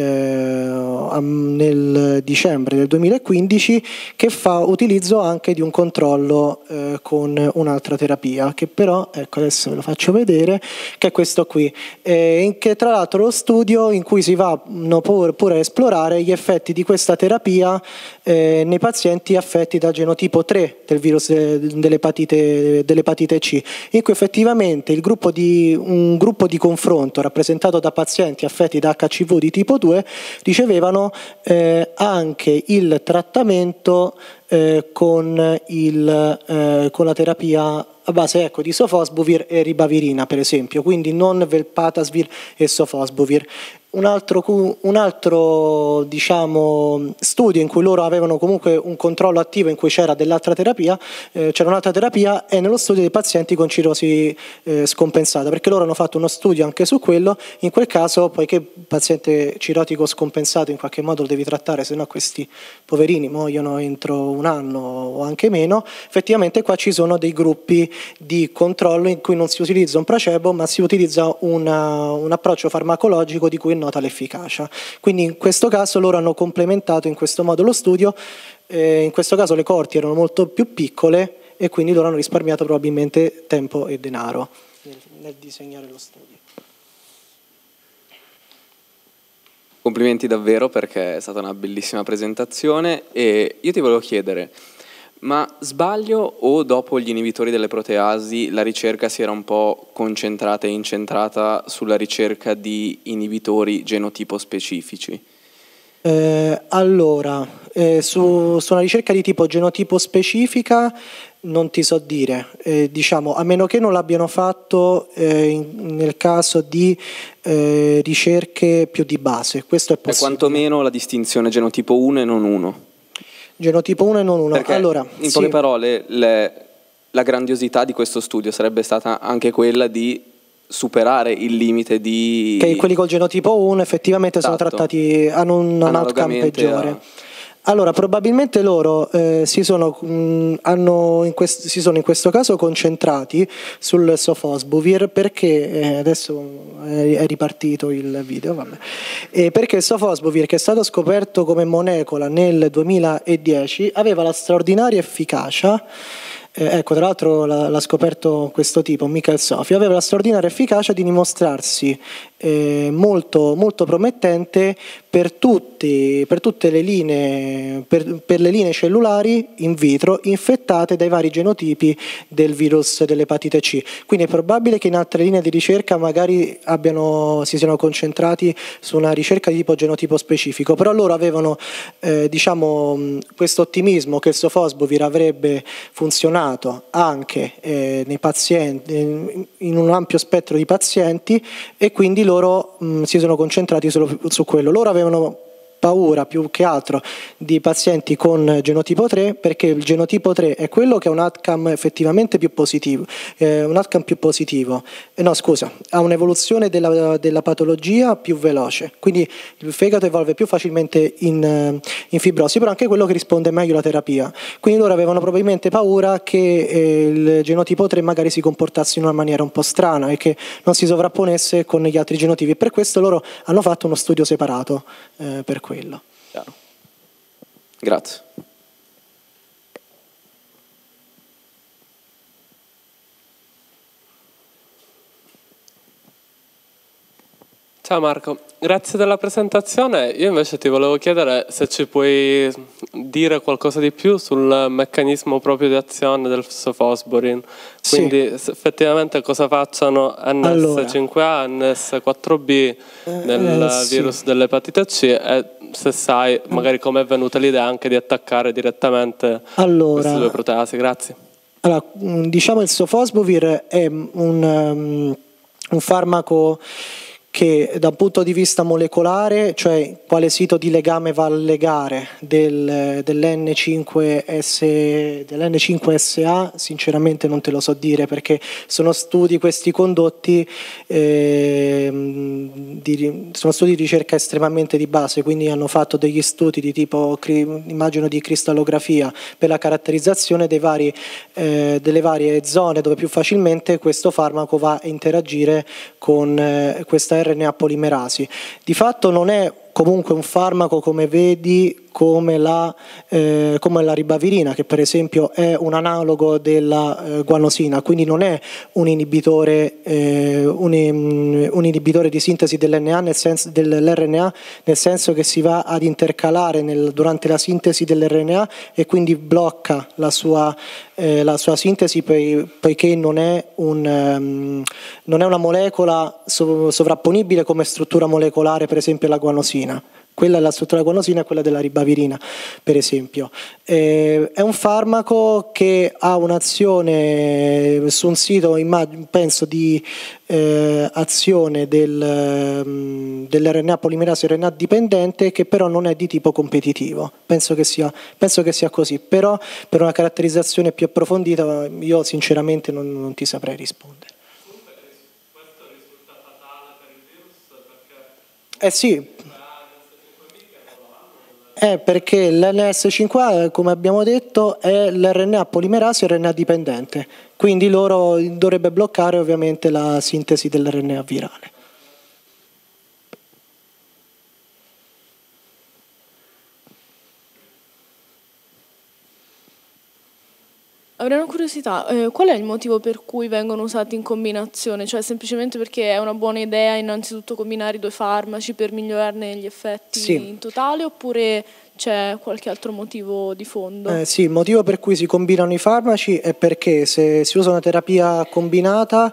nel dicembre del 2015 che fa utilizzo anche di un controllo con un'altra terapia, che però, ecco, adesso ve lo faccio vedere, che è questo qui, che tra l'altro è lo studio in cui si vanno pure a esplorare gli effetti di questa terapia nei pazienti affetti dal genotipo 3 del virus dell'epatite C, in cui effettivamente un gruppo di confronto rappresentato da pazienti affetti da HCV di tipo 2 ricevevano anche il trattamento con la terapia a base, ecco, di Sofosbuvir e ribavirina, per esempio, quindi non Velpatasvir e Sofosbuvir. Un altro diciamo, studio in cui loro avevano comunque un controllo attivo in cui c'era un'altra terapia e nello studio dei pazienti con cirrosi scompensata, perché loro hanno fatto uno studio anche su quello. In quel caso, poiché il paziente cirrotico scompensato in qualche modo lo devi trattare, se no questi poverini muoiono entro un anno o anche meno, effettivamente qua ci sono dei gruppi di controllo in cui non si utilizza un placebo ma si utilizza un approccio farmacologico di cui nota l'efficacia. Quindi in questo caso loro hanno complementato in questo modo lo studio, in questo caso le coorti erano molto più piccole e quindi loro hanno risparmiato probabilmente tempo e denaro nel disegnare lo studio. Complimenti davvero, perché è stata una bellissima presentazione. E io ti volevo chiedere, ma sbaglio o dopo gli inibitori delle proteasi la ricerca si era un po' concentrata e incentrata sulla ricerca di inibitori genotipo specifici? Allora, su una ricerca di tipo genotipo specifica non ti so dire, diciamo, a meno che non l'abbiano fatto nel caso di ricerche più di base, questo è possibile. E quantomeno la distinzione genotipo 1 e non 1. Genotipo 1 e non 1. Perché, allora, in poche parole, la grandiosità di questo studio sarebbe stata anche quella di superare il limite di... Che quelli col genotipo 1 effettivamente sono trattati, hanno un outcome peggiore. Allora, probabilmente loro si sono in questo caso concentrati sul Sofosbuvir, perché adesso è ripartito il video, vabbè. Perché il Sofosbuvir, che è stato scoperto come molecola nel 2010, aveva la straordinaria efficacia. Ecco, tra l'altro l'ha scoperto questo tipo, Michael Sofia, aveva la straordinaria efficacia di dimostrarsi molto, molto promettente per tutte le linee, per le linee cellulari in vitro infettate dai vari genotipi del virus dell'epatite C. Quindi è probabile che in altre linee di ricerca magari si siano concentrati su una ricerca di tipo genotipo specifico, però loro avevano questo ottimismo che il sofosbuvir avrebbe funzionato anche nei pazienti, in un ampio spettro di pazienti, e quindi loro si sono concentrati solo su quello. Loro avevano paura più che altro di pazienti con genotipo 3, perché il genotipo 3 è quello che ha un outcome effettivamente più positivo, ha un'evoluzione della patologia più veloce, quindi il fegato evolve più facilmente in fibrosi, però anche quello che risponde meglio alla terapia. Quindi loro avevano probabilmente paura che il genotipo 3 magari si comportasse in una maniera un po' strana e che non si sovrapponesse con gli altri genotipi, e per questo loro hanno fatto uno studio separato per quello. Chiaro. Grazie. Ciao Marco, grazie della presentazione. Io invece ti volevo chiedere se ci puoi dire qualcosa di più sul meccanismo proprio di azione del sofosburin. Quindi effettivamente cosa facciano NS5A, NS4B nel virus dell'epatite C, e se sai magari come è venuta l'idea anche di attaccare direttamente queste due proteasi. Grazie. Allora, diciamo il sofosbuvir è un farmaco che da un punto di vista molecolare, cioè quale sito di legame va a legare dell'N5SA, sinceramente non te lo so dire, perché sono studi questi condotti, sono studi di ricerca estremamente di base, quindi hanno fatto degli studi di tipo, immagino, di cristallografia per la caratterizzazione delle varie zone dove più facilmente questo farmaco va a interagire con questa RNA polimerasi. Di fatto non è comunque un farmaco, come vedi, come la ribavirina, che per esempio è un analogo della guanosina, quindi non è un inibitore di sintesi dell'RNA, nel senso che si va ad intercalare durante la sintesi dell'RNA e quindi blocca la sua sintesi, poiché non è una molecola sovrapponibile come struttura molecolare, per esempio la guanosina. Quella è la struttura della guanosina e quella della ribavirina, per esempio. È un farmaco che ha un'azione su un sito, penso, di azione dell'RNA polimerasi RNA dipendente, che però non è di tipo competitivo. Penso che sia così, però per una caratterizzazione più approfondita io sinceramente non ti saprei rispondere. Questo risulta fatale per il virus? Sì. Perché l'NS5A, come abbiamo detto, è l'RNA polimerasi RNA dipendente, quindi loro dovrebbe bloccare ovviamente la sintesi dell'RNA virale. Avrei una curiosità, qual è il motivo per cui vengono usati in combinazione? Cioè semplicemente perché è una buona idea innanzitutto combinare i due farmaci per migliorarne gli effetti in totale, oppure c'è qualche altro motivo di fondo? Sì, il motivo per cui si combinano i farmaci è perché se si usa una terapia combinata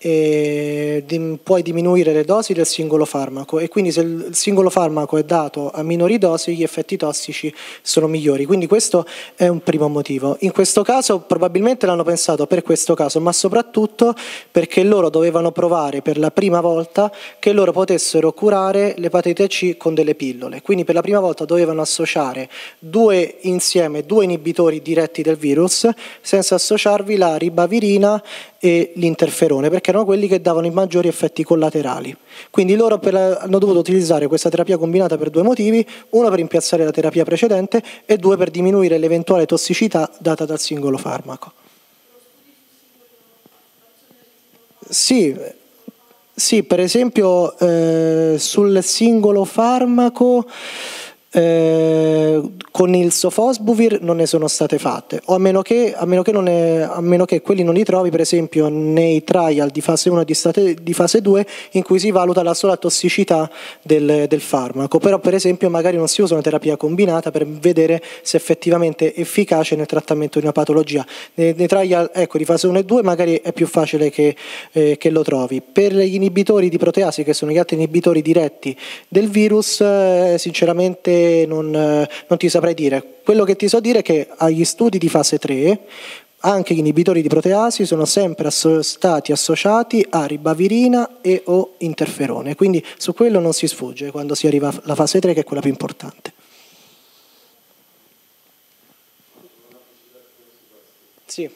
puoi diminuire le dosi del singolo farmaco, e quindi se il singolo farmaco è dato a minori dosi gli effetti tossici sono migliori, quindi questo è un primo motivo. In questo caso probabilmente l'hanno pensato per questo caso, ma soprattutto perché loro dovevano provare per la prima volta che loro potessero curare l'epatite C con delle pillole, quindi per la prima volta dovevano associare due inibitori diretti del virus senza associarvi la ribavirina e l'interferone, perché erano quelli che davano i maggiori effetti collaterali. Quindi loro hanno dovuto utilizzare questa terapia combinata per due motivi: uno per rimpiazzare la terapia precedente e due per diminuire l'eventuale tossicità data dal singolo farmaco. Sì, per esempio sul singolo farmaco Con il sofosbuvir non ne sono state fatte, o a meno che quelli non li trovi, per esempio nei trial di fase 1 e di fase 2, in cui si valuta la sola tossicità del farmaco. Però per esempio magari non si usa una terapia combinata per vedere se effettivamente è efficace nel trattamento di una patologia. Nei trial, ecco, di fase 1 e 2 magari è più facile che lo trovi. Per gli inibitori di proteasi, che sono gli altri inibitori diretti del virus, sinceramente non ti saprei dire. Quello che ti so dire è che agli studi di fase 3 anche gli inibitori di proteasi sono sempre stati associati a ribavirina e o interferone, quindi su quello non si sfugge quando si arriva alla fase 3, che è quella più importante. Sì.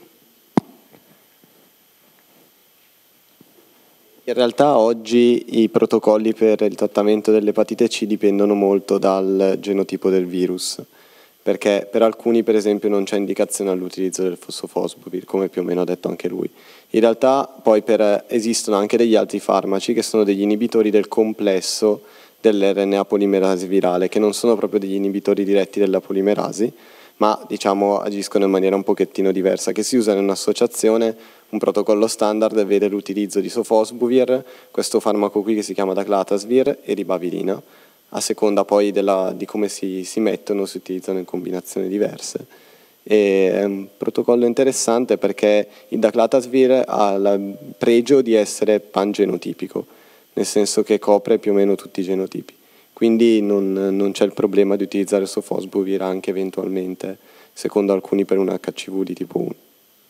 In realtà oggi i protocolli per il trattamento dell'epatite C dipendono molto dal genotipo del virus, perché per alcuni per esempio non c'è indicazione all'utilizzo del sofosbuvir, come più o meno ha detto anche lui. In realtà poi esistono anche degli altri farmaci che sono degli inibitori del complesso dell'RNA polimerasi virale, che non sono proprio degli inibitori diretti della polimerasi, ma diciamo agiscono in maniera un pochettino diversa, che si usano in un'associazione. Un protocollo standard vede l'utilizzo di sofosbuvir, questo farmaco qui che si chiama daclatasvir, e ribavirina. A seconda poi di come si mettono, si utilizzano in combinazioni diverse. E è un protocollo interessante perché il daclatasvir ha il pregio di essere pangenotipico, nel senso che copre più o meno tutti i genotipi. Quindi non c'è il problema di utilizzare il sofosbuvir anche eventualmente, secondo alcuni, per un HCV di tipo 1.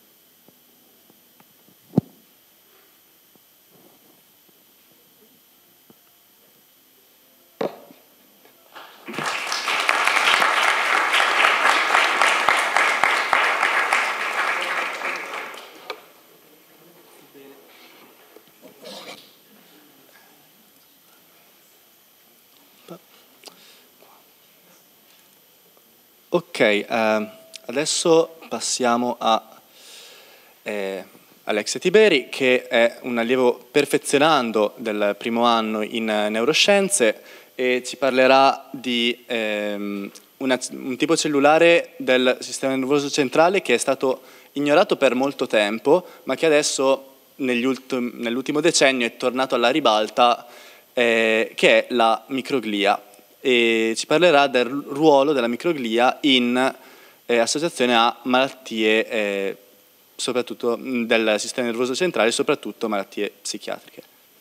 Ok, adesso passiamo a Alexia Tiberi, che è un allievo perfezionando del primo anno in neuroscienze e ci parlerà di un tipo cellulare del sistema nervoso centrale che è stato ignorato per molto tempo, ma che adesso nell'ultimo decennio è tornato alla ribalta, che è la microglia. E ci parlerà del ruolo della microglia in associazione a malattie soprattutto del sistema nervoso centrale, soprattutto malattie psichiatriche.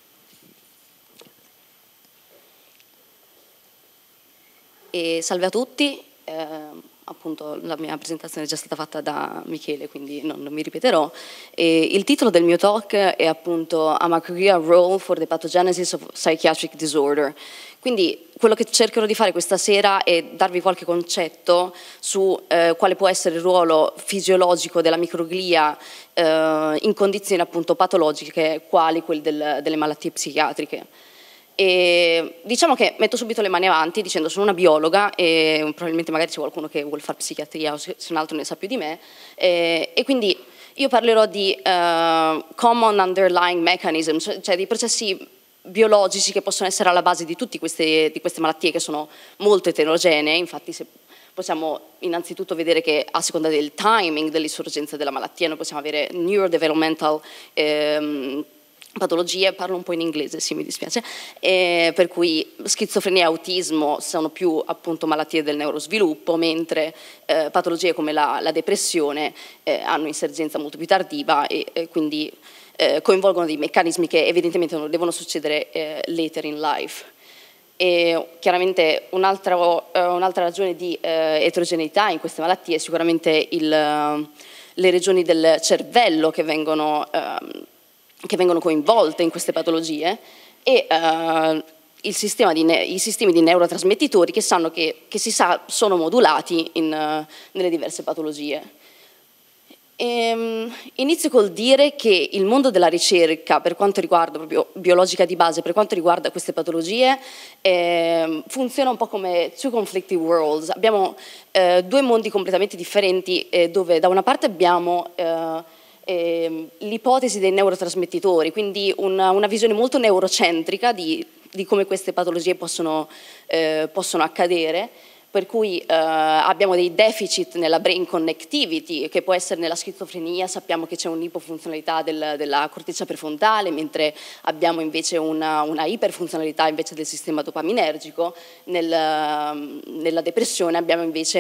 Salve a tutti, appunto la mia presentazione è già stata fatta da Michele, quindi non mi ripeterò. Il titolo del mio talk è appunto A Microglia Role for the Pathogenesis of Psychiatric Disorder. Quindi quello che cercherò di fare questa sera è darvi qualche concetto su quale può essere il ruolo fisiologico della microglia in condizioni appunto patologiche quali quelle delle malattie psichiatriche. E diciamo che metto subito le mani avanti dicendo sono una biologa e probabilmente magari c'è qualcuno che vuole fare psichiatria o se un altro ne sa più di me e quindi io parlerò di common underlying mechanism, cioè di processi biologici che possono essere alla base di tutte queste malattie che sono molto eterogenee. Infatti possiamo innanzitutto vedere che a seconda del timing dell'insorgenza della malattia noi possiamo avere neurodevelopmental patologie, parlo un po' in inglese, sì, mi dispiace, per cui schizofrenia e autismo sono più appunto malattie del neurosviluppo, mentre patologie come la depressione hanno insorgenza molto più tardiva e quindi coinvolgono dei meccanismi che evidentemente non devono succedere later in life. E chiaramente un'altra ragione di eterogeneità in queste malattie è sicuramente le regioni del cervello che vengono coinvolte in queste patologie e i sistemi di neurotrasmettitori che si sa sono modulati nelle diverse patologie. Inizio col dire che il mondo della ricerca per quanto riguarda proprio biologica di base, per quanto riguarda queste patologie, funziona un po' come two conflicting worlds. Abbiamo due mondi completamente differenti dove da una parte abbiamo l'ipotesi dei neurotrasmettitori, quindi una visione molto neurocentrica di come queste patologie possono accadere, per cui abbiamo dei deficit nella brain connectivity, che può essere nella schizofrenia, sappiamo che c'è un'ipofunzionalità della corteccia prefrontale, mentre abbiamo invece una iperfunzionalità invece del sistema dopaminergico. Nella depressione abbiamo invece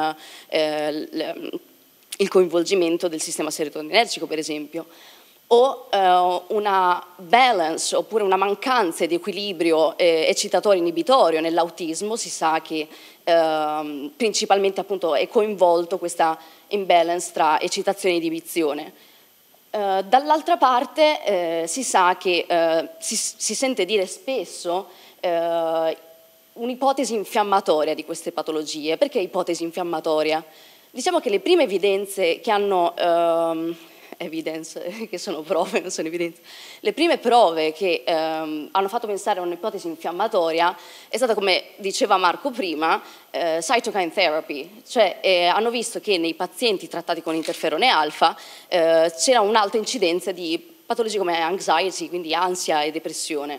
il coinvolgimento del sistema serotoninergico, per esempio, o una balance oppure una mancanza di equilibrio eccitatorio-inibitorio nell'autismo. Si sa che principalmente appunto è coinvolto questa imbalance tra eccitazione e inibizione. Dall'altra parte si sa che si sente dire spesso un'ipotesi infiammatoria di queste patologie. Perché ipotesi infiammatoria? Diciamo che le prime evidenze che hanno evidenze che sono prove, non sono evidenze. Le prime prove che hanno fatto pensare a un'ipotesi infiammatoria è stata, come diceva Marco prima, cytokine therapy, cioè hanno visto che nei pazienti trattati con interferone alfa c'era un'alta incidenza di patologie come anxiety, quindi ansia e depressione.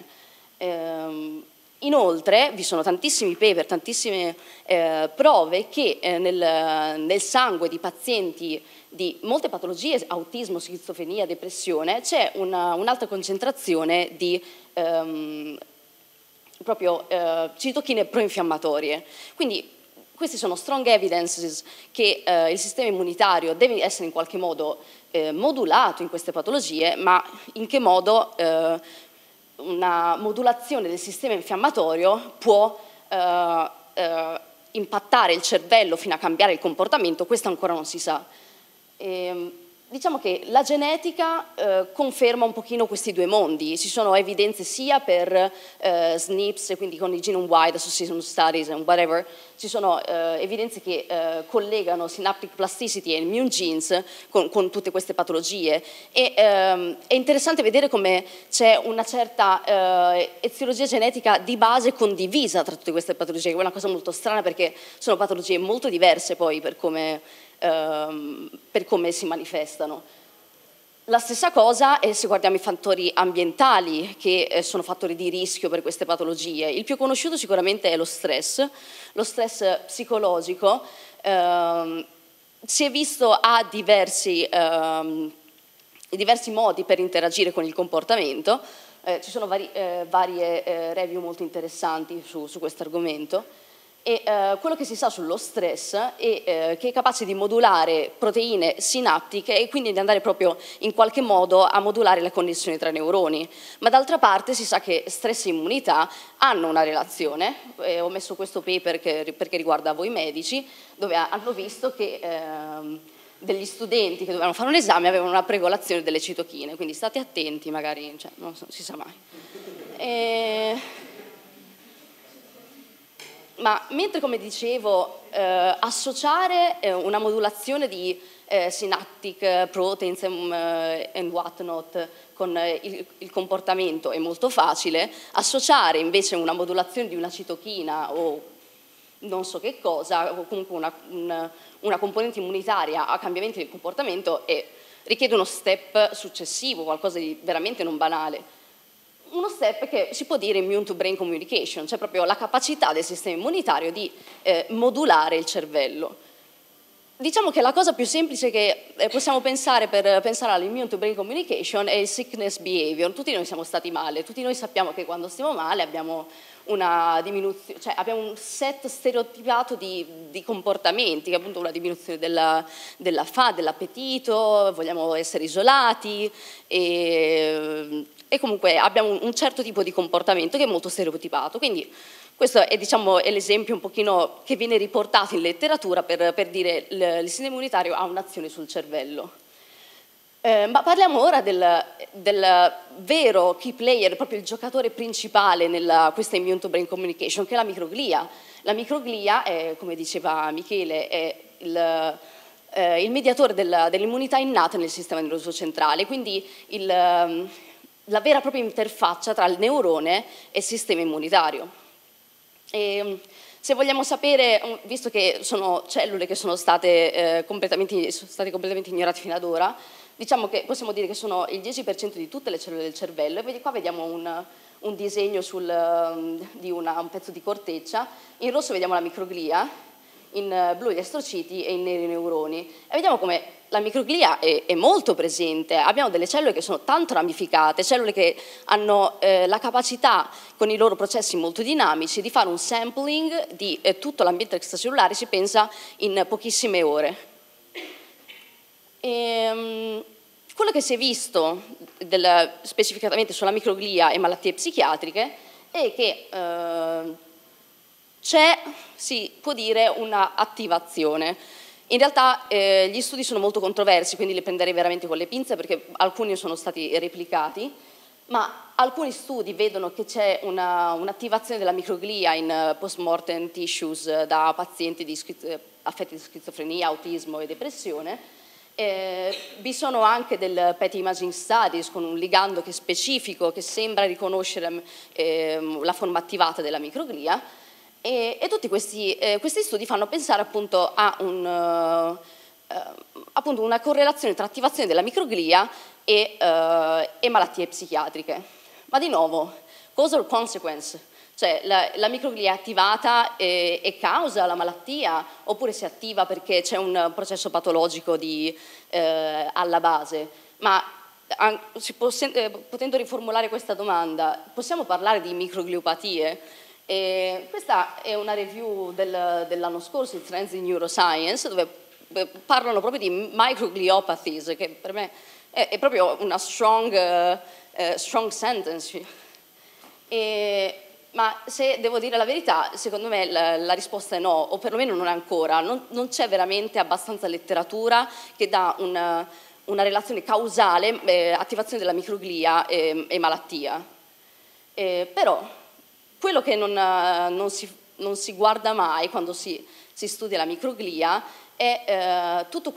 Inoltre vi sono tantissimi paper, tantissime prove che nel sangue di pazienti di molte patologie, autismo, schizofrenia, depressione, c'è un'alta concentrazione di citochine proinfiammatorie. Quindi questi sono strong evidences che il sistema immunitario deve essere in qualche modo modulato in queste patologie, ma in che modo una modulazione del sistema infiammatorio può impattare il cervello fino a cambiare il comportamento, questo ancora non si sa. Diciamo che la genetica conferma un pochino questi due mondi. Ci sono evidenze sia per SNPs, quindi con i genome wide association studies and whatever, ci sono evidenze che collegano synaptic plasticity e immune genes con tutte queste patologie. E è interessante vedere come c'è una certa eziologia genetica di base condivisa tra tutte queste patologie, che è una cosa molto strana perché sono patologie molto diverse poi per come si manifestano. La stessa cosa è se guardiamo i fattori ambientali che sono fattori di rischio per queste patologie. Il più conosciuto sicuramente è lo stress psicologico. Si è visto a diversi modi per interagire con il comportamento. Ci sono varie review molto interessanti su questo argomento. E quello che si sa sullo stress è che è capace di modulare proteine sinaptiche e quindi di andare proprio in qualche modo a modulare le connessioni tra neuroni. Ma d'altra parte si sa che stress e immunità hanno una relazione. Ho messo questo paper perché riguarda voi medici, dove hanno visto che degli studenti che dovevano fare un esame avevano una pregolazione delle citochine, quindi state attenti, magari, cioè, non si sa mai. Ma mentre, come dicevo, associare una modulazione di synaptic proteins and whatnot con il comportamento è molto facile, associare invece una modulazione di una citochina o non so che cosa, o comunque una componente immunitaria a cambiamenti del comportamento richiede uno step successivo, qualcosa di veramente non banale. Uno step che si può dire immune to brain communication, cioè proprio la capacità del sistema immunitario di modulare il cervello. Diciamo che la cosa più semplice che possiamo pensare per pensare all'immune to brain communication è il sickness behavior. Tutti noi siamo stati male, tutti noi sappiamo che quando stiamo male abbiamo una diminuzione, cioè abbiamo un set stereotipato di comportamenti, che è appunto una diminuzione dell'appetito, vogliamo essere isolati e comunque abbiamo un certo tipo di comportamento che è molto stereotipato. Quindi questo è, diciamo, è l'esempio un pochino che viene riportato in letteratura per dire il sistema immunitario ha un'azione sul cervello. Ma parliamo ora del vero key player, proprio il giocatore principale nella questa immune to brain communication, che è la microglia. La microglia, come diceva Michele, è il mediatore dell'immunità innata nel sistema nervoso centrale, quindi la vera e propria interfaccia tra il neurone e il sistema immunitario. E se vogliamo sapere, visto che sono cellule che sono state completamente ignorate fino ad ora, diciamo che possiamo dire che sono il 10% di tutte le cellule del cervello, e qua vediamo un disegno di un pezzo di corteccia. In rosso vediamo la microglia in blu gli astrociti e in neri i neuroni. E vediamo come la microglia è molto presente. Abbiamo delle cellule che sono tanto ramificate, cellule che hanno la capacità, con i loro processi molto dinamici, di fare un sampling di tutto l'ambiente extracellulare, si pensa, in pochissime ore. Quello che si è visto specificatamente sulla microglia e malattie psichiatriche è che c'è, si può dire, una attivazione. In realtà gli studi sono molto controversi, quindi li prenderei veramente con le pinze perché alcuni sono stati replicati, ma alcuni studi vedono che c'è un'attivazione della microglia in post-mortem tissues da pazienti affetti di schizofrenia, autismo e depressione. Vi sono anche del PET imaging studies con un ligando che è specifico, che sembra riconoscere la forma attivata della microglia. E tutti questi studi fanno pensare appunto a una correlazione tra attivazione della microglia e malattie psichiatriche. Ma di nuovo, causal consequence, cioè la microglia è attivata e causa la malattia, oppure si attiva perché c'è un processo patologico alla base. Ma potendo riformulare questa domanda, possiamo parlare di microgliopatie? Questa è una review dell'anno scorso di Trends in Neuroscience, dove parlano proprio di microgliopathies, che per me è proprio una strong sentence. Ma se devo dire la verità, secondo me la risposta è no, o perlomeno non è ancora. Non c'è veramente abbastanza letteratura che dà una relazione causale, attivazione della microglia e malattia. Però quello che non si guarda mai quando si studia la microglia è tutto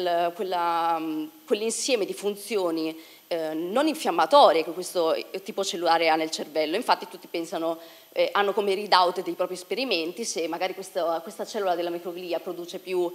quell'insieme di funzioni non infiammatorie che questo tipo cellulare ha nel cervello. Infatti tutti pensano, hanno come readout dei propri esperimenti se magari questa cellula della microglia produce più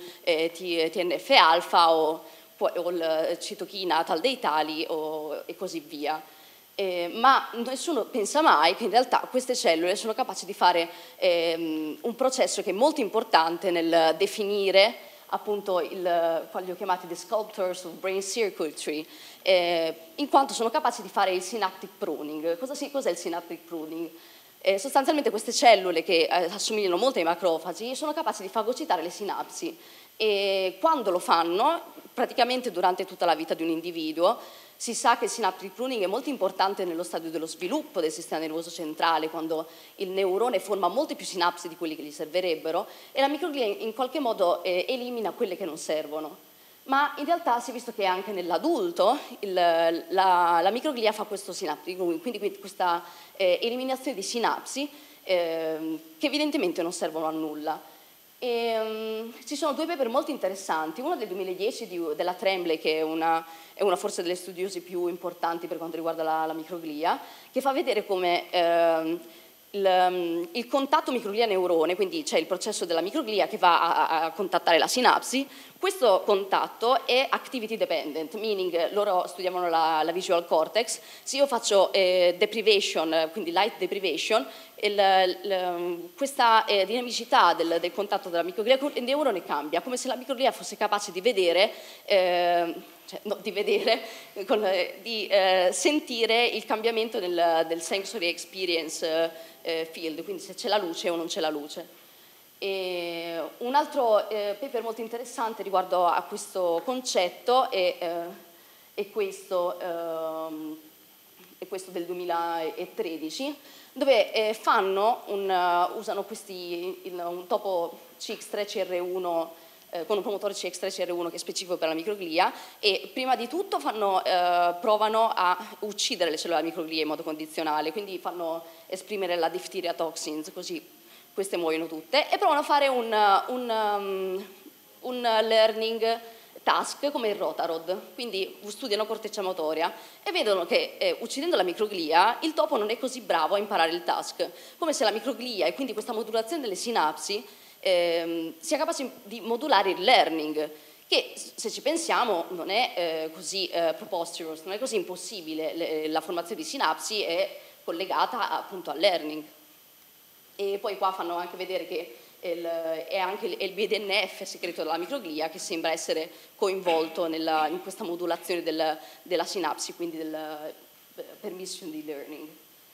TNF-alfa o il citochina tal dei tali e così via. Ma nessuno pensa mai che in realtà queste cellule sono capaci di fare un processo che è molto importante nel definire appunto quelli chiamati the sculptors of brain circuitry, in quanto sono capaci di fare il synaptic pruning. Cos'è il synaptic pruning? Sostanzialmente queste cellule che assomigliano molto ai macrofagi sono capaci di fagocitare le sinapsi e quando lo fanno, praticamente durante tutta la vita di un individuo, si sa che il synaptic pruning è molto importante nello stadio dello sviluppo del sistema nervoso centrale, quando il neurone forma molte più sinapsi di quelli che gli servirebbero e la microglia in qualche modo elimina quelle che non servono. Ma in realtà si è visto che anche nell'adulto la microglia fa questo synaptic pruning, quindi questa eliminazione di sinapsi che evidentemente non servono a nulla. Ci sono due paper molto interessanti, uno del 2010 della Tremblay, che è una forse delle studiose più importanti per quanto riguarda la microglia, che fa vedere come il contatto microglia-neurone, quindi c'è il processo della microglia che va a contattare la sinapsi, questo contatto è activity dependent, meaning loro studiavano la visual cortex. Se io faccio deprivation, quindi light deprivation, questa dinamicità del contatto della microglia con il neurone cambia, come se la microglia fosse capace di vedere, di sentire il cambiamento del sensory experience field, quindi se c'è la luce o non c'è la luce. Un altro paper molto interessante riguardo a questo concetto è questo del 2013, dove usano un topo CX3CR1 con un promotore CX3CR1 che è specifico per la microglia e prima di tutto provano a uccidere le cellule della microglia in modo condizionale, quindi fanno esprimere la diphtheria toxins, così queste muoiono tutte, e provano a fare un learning task come il Rotarod, quindi studiano corteccia motoria e vedono che uccidendo la microglia il topo non è così bravo a imparare il task, come se la microglia e quindi questa modulazione delle sinapsi sia capace di modulare il learning, che se ci pensiamo non è così preposterous, non è così impossibile, la formazione di sinapsi è collegata appunto al learning. E poi qua fanno anche vedere che e anche il BDNF segreto della microglia, che sembra essere coinvolto in questa modulazione della sinapsi, quindi del permission di learning.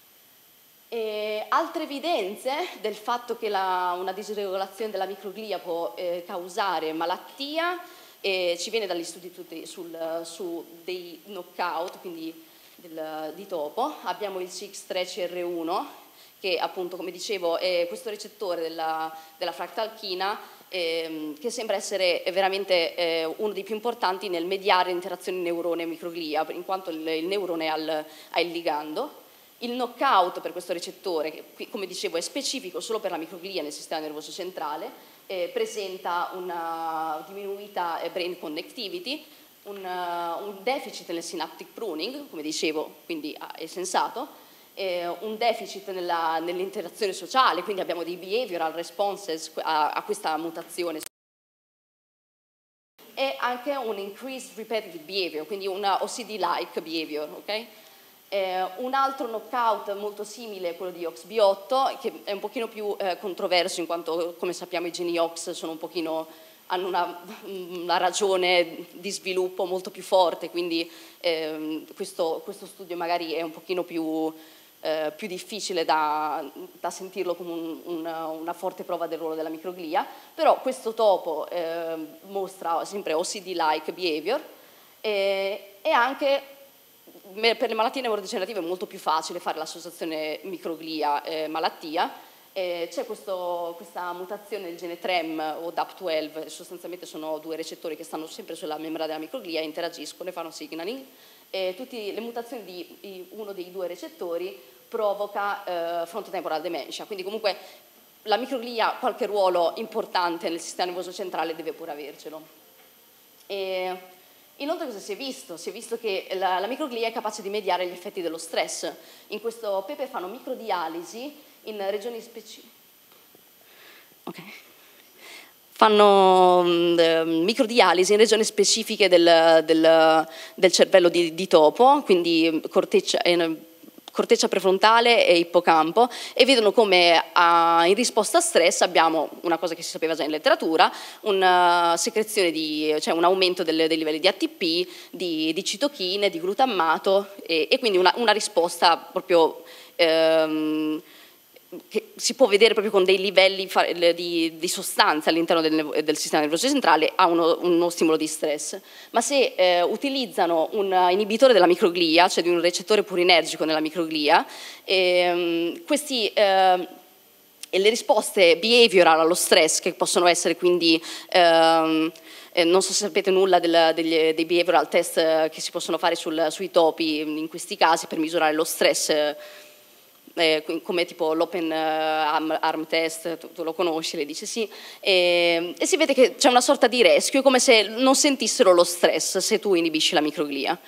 E altre evidenze del fatto che una disregolazione della microglia può causare malattia ci viene dagli studi su dei knockout, quindi di topo. Abbiamo il CX3CR1, che appunto, come dicevo, è questo recettore della fractalchina che sembra essere veramente uno dei più importanti nel mediare l'interazione neurone-microglia, in quanto il neurone ha il ligando. Il knockout per questo recettore, che come dicevo è specifico solo per la microglia nel sistema nervoso centrale, presenta una diminuita brain connectivity, un deficit nel synaptic pruning, come dicevo, quindi è sensato, un deficit nell'interazione sociale, quindi abbiamo dei behavioral responses a questa mutazione, e anche un increased repetitive behavior, quindi una OCD-like behavior, ok? Un altro knockout molto simile è quello di OXB8, che è un pochino più controverso, in quanto, come sappiamo, i geni OX hanno una ragione di sviluppo molto più forte, quindi questo studio magari è un pochino più difficile da sentirlo come una forte prova del ruolo della microglia, però questo topo mostra sempre OCD-like behavior e anche per le malattie neurodegenerative è molto più facile fare l'associazione microglia-malattia. C'è questa mutazione del gene TREM o DAP12, sostanzialmente sono due recettori che stanno sempre sulla membrana della microglia, interagiscono e fanno signaling. Tutte le mutazioni di uno dei due recettori provoca frontotemporal dementia, quindi comunque la microglia qualche ruolo importante nel sistema nervoso centrale deve pure avercelo. Inoltre cosa si è visto? Si è visto che la microglia è capace di mediare gli effetti dello stress. In questo paper fanno microdialisi in regioni specifiche. Okay. Fanno microdialisi in regioni specifiche del cervello di topo, quindi corteccia prefrontale e ippocampo, e vedono come in risposta a stress abbiamo una cosa che si sapeva già in letteratura, una secrezione cioè un aumento dei livelli di ATP, di citochine, di glutammato e quindi una risposta proprio che si può vedere proprio con dei livelli di sostanza all'interno del sistema nervoso centrale a uno stimolo di stress. Ma se utilizzano un inibitore della microglia, cioè di un recettore purinergico nella microglia, le risposte behavioral allo stress, che possono essere quindi non so se sapete nulla dei behavioral test che si possono fare sui topi in questi casi per misurare lo stress, come tipo l'open arm test, tu lo conosci, le dice sì, e si vede che c'è una sorta di rescue, come se non sentissero lo stress se tu inibisci la microglia.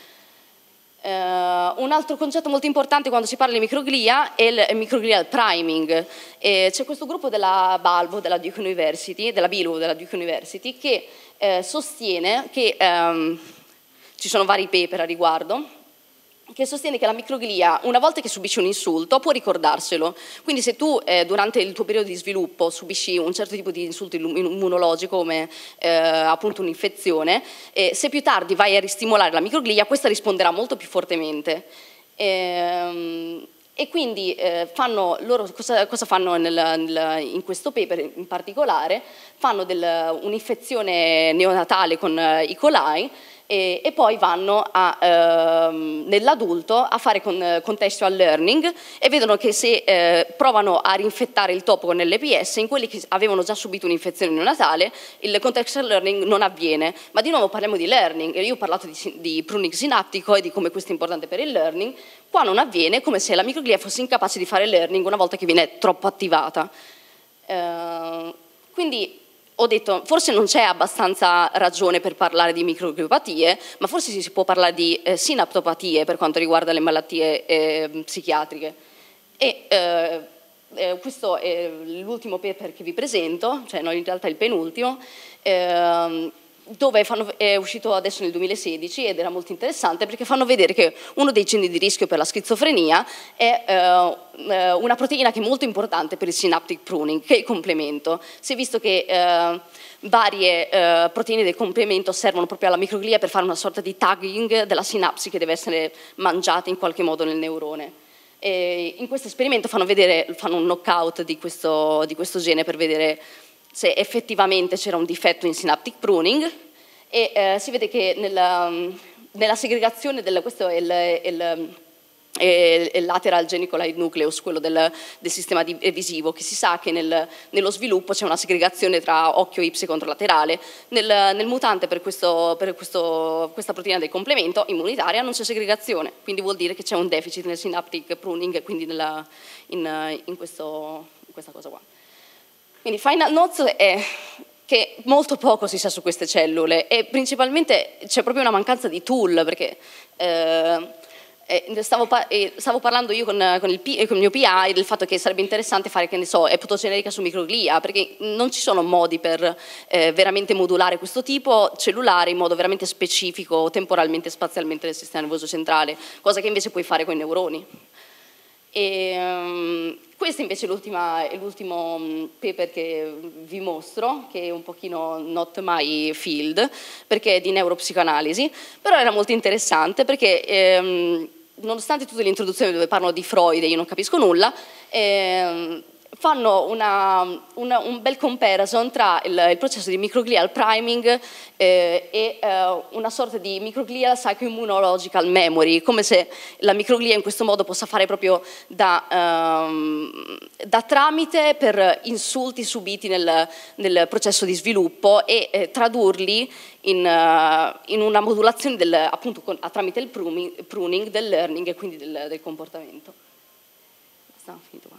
Un altro concetto molto importante quando si parla di microglia è il microglial priming. C'è questo gruppo della BALVO, della Duke University, che sostiene che ci sono vari paper a riguardo, che sostiene che la microglia, una volta che subisci un insulto, può ricordarselo. Quindi se tu durante il tuo periodo di sviluppo subisci un certo tipo di insulto immunologico, come appunto un'infezione, se più tardi vai a ristimolare la microglia, questa risponderà molto più fortemente. E quindi cosa fanno in questo paper in particolare? Fanno un'infezione neonatale con E. coli, e poi vanno nell'adulto a fare contextual learning e vedono che se provano a rinfettare il topo con l'LPS, in quelli che avevano già subito un'infezione neonatale, il contextual learning non avviene. Ma di nuovo parliamo di learning, io ho parlato di pruning sinaptico e di come questo è importante per il learning. Qua non avviene, come se la microglia fosse incapace di fare learning una volta che viene troppo attivata. Quindi ho detto, forse non c'è abbastanza ragione per parlare di microgliopatie, ma forse si può parlare di sinaptopatie per quanto riguarda le malattie psichiatriche. E questo è l'ultimo paper che vi presento, cioè no, in realtà il penultimo. dove è uscito adesso nel 2016 ed era molto interessante perché fanno vedere che uno dei geni di rischio per la schizofrenia è una proteina che è molto importante per il synaptic pruning, che è il complemento. Si è visto che varie proteine del complemento servono proprio alla microglia per fare una sorta di tagging della sinapsi che deve essere mangiata in qualche modo nel neurone. E in questo esperimento fanno un knockout di questo gene per vedere se effettivamente c'era un difetto in synaptic pruning e si vede che nella segregazione questo è il lateral geniculate nucleus, quello del sistema visivo, che si sa che nello sviluppo c'è una segregazione tra occhio ipsi controlaterale. Nel mutante per questa proteina del complemento immunitaria non c'è segregazione, quindi vuol dire che c'è un deficit nel synaptic pruning e quindi in questa cosa qua. Quindi final notes è che molto poco si sa su queste cellule e principalmente c'è proprio una mancanza di tool, perché stavo parlando io con il mio PI del fatto che sarebbe interessante fare, che ne so, epatogenerica su microglia, perché non ci sono modi per veramente modulare questo tipo cellulare in modo veramente specifico, temporalmente e spazialmente nel sistema nervoso centrale, cosa che invece puoi fare con i neuroni. Questo invece è l'ultimo paper che vi mostro, che è un pochino not my field, perché è di neuropsicoanalisi, però era molto interessante perché nonostante tutte le introduzioni dove parlano di Freud e io non capisco nulla, fanno un bel comparison tra il processo di microglial priming e una sorta di microglial psychoimmunological memory, come se la microglia in questo modo possa fare proprio da tramite per insulti subiti nel processo di sviluppo e tradurli in una modulazione appunto tramite il pruning del learning e quindi del comportamento. Basta, finito qua.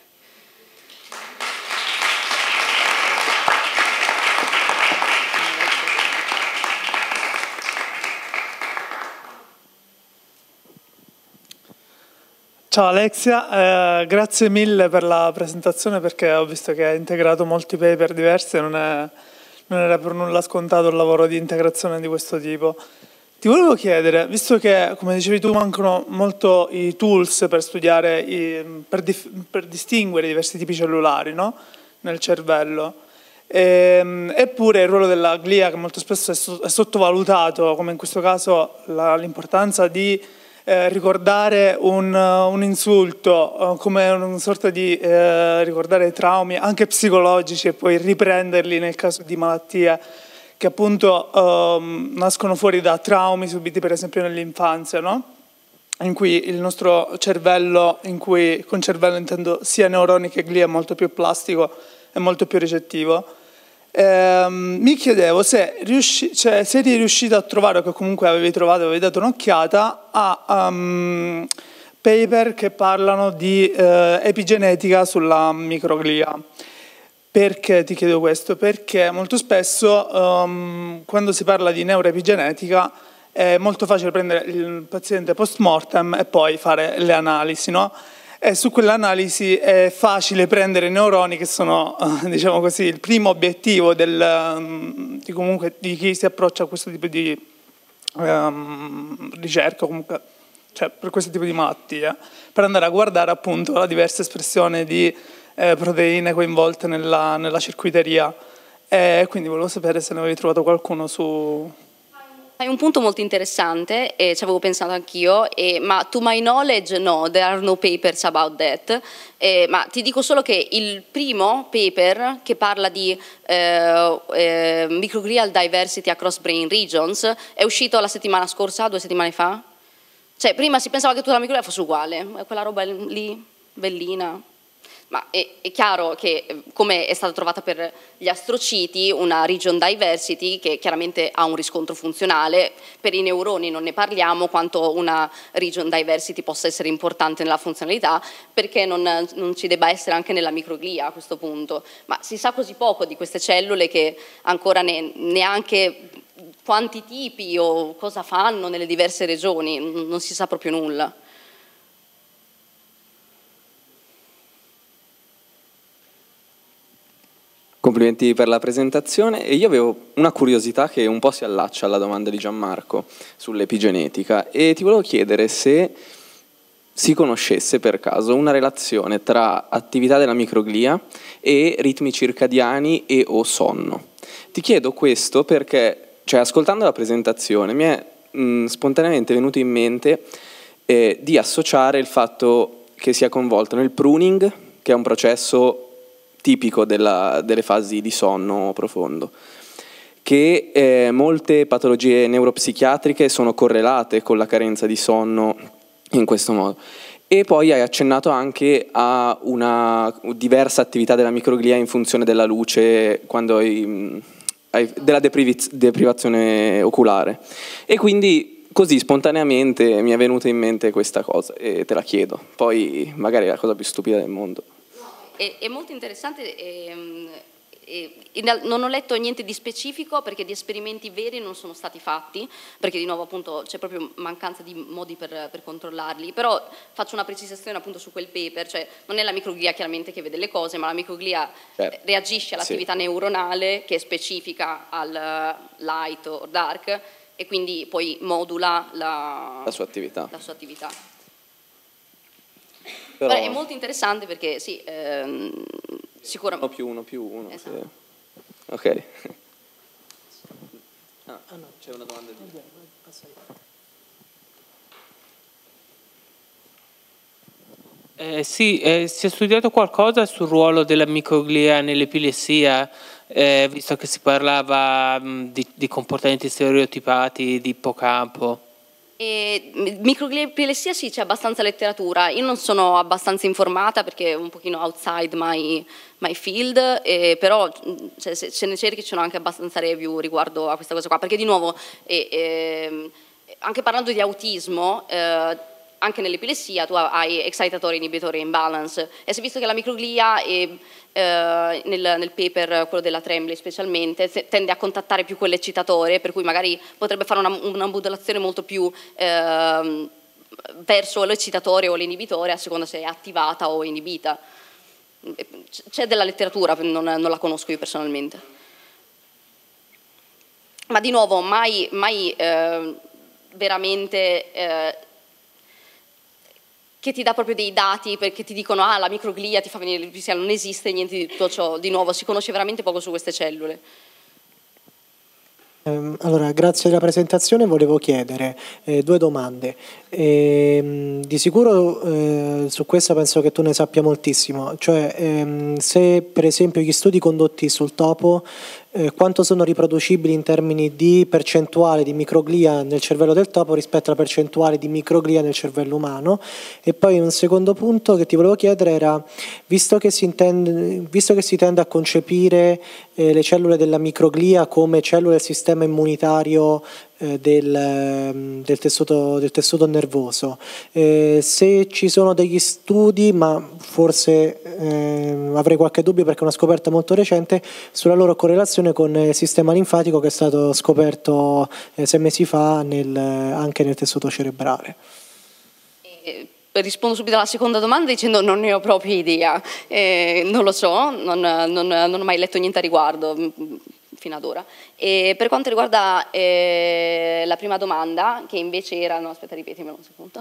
Ciao Alexia, grazie mille per la presentazione, perché ho visto che hai integrato molti paper diversi e non era per nulla scontato il lavoro di integrazione di questo tipo. Ti volevo chiedere, visto che, come dicevi tu, mancano molto i tools per studiare, per distinguere i diversi tipi cellulari, no? Nel cervello, eppure il ruolo della glia, che molto spesso è sottovalutato, come in questo caso l'importanza di ricordare un insulto, come una sorta di ricordare traumi anche psicologici e poi riprenderli nel caso di malattie che appunto nascono fuori da traumi subiti per esempio nell'infanzia, no? In cui il nostro cervello, con cervello intendo sia neuroni che glia, è molto più plastico e molto più ricettivo. Mi chiedevo se eri riuscito a trovare, o che comunque avevi dato un'occhiata a paper che parlano di epigenetica sulla microglia. Perché ti chiedo questo? Perché molto spesso quando si parla di neuroepigenetica è molto facile prendere il paziente post mortem e poi fare le analisi, no? E su quell'analisi è facile prendere i neuroni, che sono, diciamo così, il primo obiettivo di chi si approccia a questo tipo di ricerca, comunque, cioè per questo tipo di malattie, per andare a guardare appunto la diversa espressione di proteine coinvolte nella circuiteria. E quindi volevo sapere se ne avevi trovato qualcuno su... Hai un punto molto interessante, e ci avevo pensato anch'io, ma to my knowledge no, there are no papers about that, ma ti dico solo che il primo paper che parla di microglial diversity across brain regions è uscito la settimana scorsa, 2 settimane fa. Cioè prima si pensava che tutta la microglia fosse uguale, quella roba lì, bellina. Ma è chiaro che, come è stata trovata per gli astrociti, una region diversity che chiaramente ha un riscontro funzionale, per i neuroni non ne parliamo quanto una region diversity possa essere importante nella funzionalità, perché non ci debba essere anche nella microglia a questo punto. Ma si sa così poco di queste cellule che ancora neanche quanti tipi o cosa fanno nelle diverse regioni, non si sa proprio nulla. Complimenti per la presentazione. E io avevo una curiosità che un po' si allaccia alla domanda di Gianmarco sull'epigenetica e ti volevo chiedere se si conoscesse per caso una relazione tra attività della microglia e ritmi circadiani e o sonno. Ti chiedo questo perché, cioè, ascoltando la presentazione mi è spontaneamente venuto in mente di associare il fatto che sia coinvolto nel pruning, che è un processo tipico delle fasi di sonno profondo, che molte patologie neuropsichiatriche sono correlate con la carenza di sonno in questo modo. E poi hai accennato anche a una diversa attività della microglia in funzione della luce, quando della deprivazione oculare. E quindi così spontaneamente mi è venuta in mente questa cosa e te la chiedo. Poi magari è la cosa più stupida del mondo. È molto interessante. Non ho letto niente di specifico perché di esperimenti veri non sono stati fatti, perché di nuovo appunto c'è proprio mancanza di modi per controllarli, però faccio una precisazione appunto su quel paper, cioè non è la microglia chiaramente che vede le cose, ma la microglia reagisce all'attività neuronale che è specifica al light o dark e quindi poi modula la sua attività. Però è molto interessante perché sì, sicuramente 1+1+1. esatto. Sì. Ok. No, c'è una domanda di... Sì, si è studiato qualcosa sul ruolo della microglia nell'epilessia, visto che si parlava di comportamenti stereotipati, di ippocampo. Microglia e epilessia sì, c'è abbastanza letteratura. Io non sono abbastanza informata perché è un pochino outside my field, però cioè, se ne cerchi ci sono anche abbastanza review riguardo a questa cosa qua, perché di nuovo anche parlando di autismo, anche nell'epilessia tu hai excitatory, inibitore e imbalance, e si è visto che la microglia nel paper, quello della Tremblay specialmente, tende a contattare più quell'eccitatore, per cui magari potrebbe fare una modulazione molto più verso l'eccitatore o l'inibitore a seconda se è attivata o inibita. C'è della letteratura, non la conosco io personalmente, ma di nuovo mai veramente che ti dà proprio dei dati perché ti dicono la microglia ti fa venire l'epilessia, non esiste niente di tutto ciò, di nuovo si conosce veramente poco su queste cellule. Allora, grazie della presentazione, volevo chiedere due domande. Di sicuro su questa penso che tu ne sappia moltissimo, cioè se per esempio gli studi condotti sul topo quanto sono riproducibili in termini di percentuale di microglia nel cervello del topo rispetto alla percentuale di microglia nel cervello umano. E poi un secondo punto che ti volevo chiedere era, visto che si tende a concepire le cellule della microglia come cellule del sistema immunitario del tessuto nervoso, se ci sono degli studi, ma forse avrei qualche dubbio perché è una scoperta molto recente, sulla loro correlazione con il sistema linfatico che è stato scoperto 6 mesi fa anche nel tessuto cerebrale. Rispondo subito alla seconda domanda dicendo non ne ho proprio idea, non lo so, non ho mai letto niente a riguardo fino ad ora. E per quanto riguarda la prima domanda, che invece era, no aspetta ripetimelo un secondo.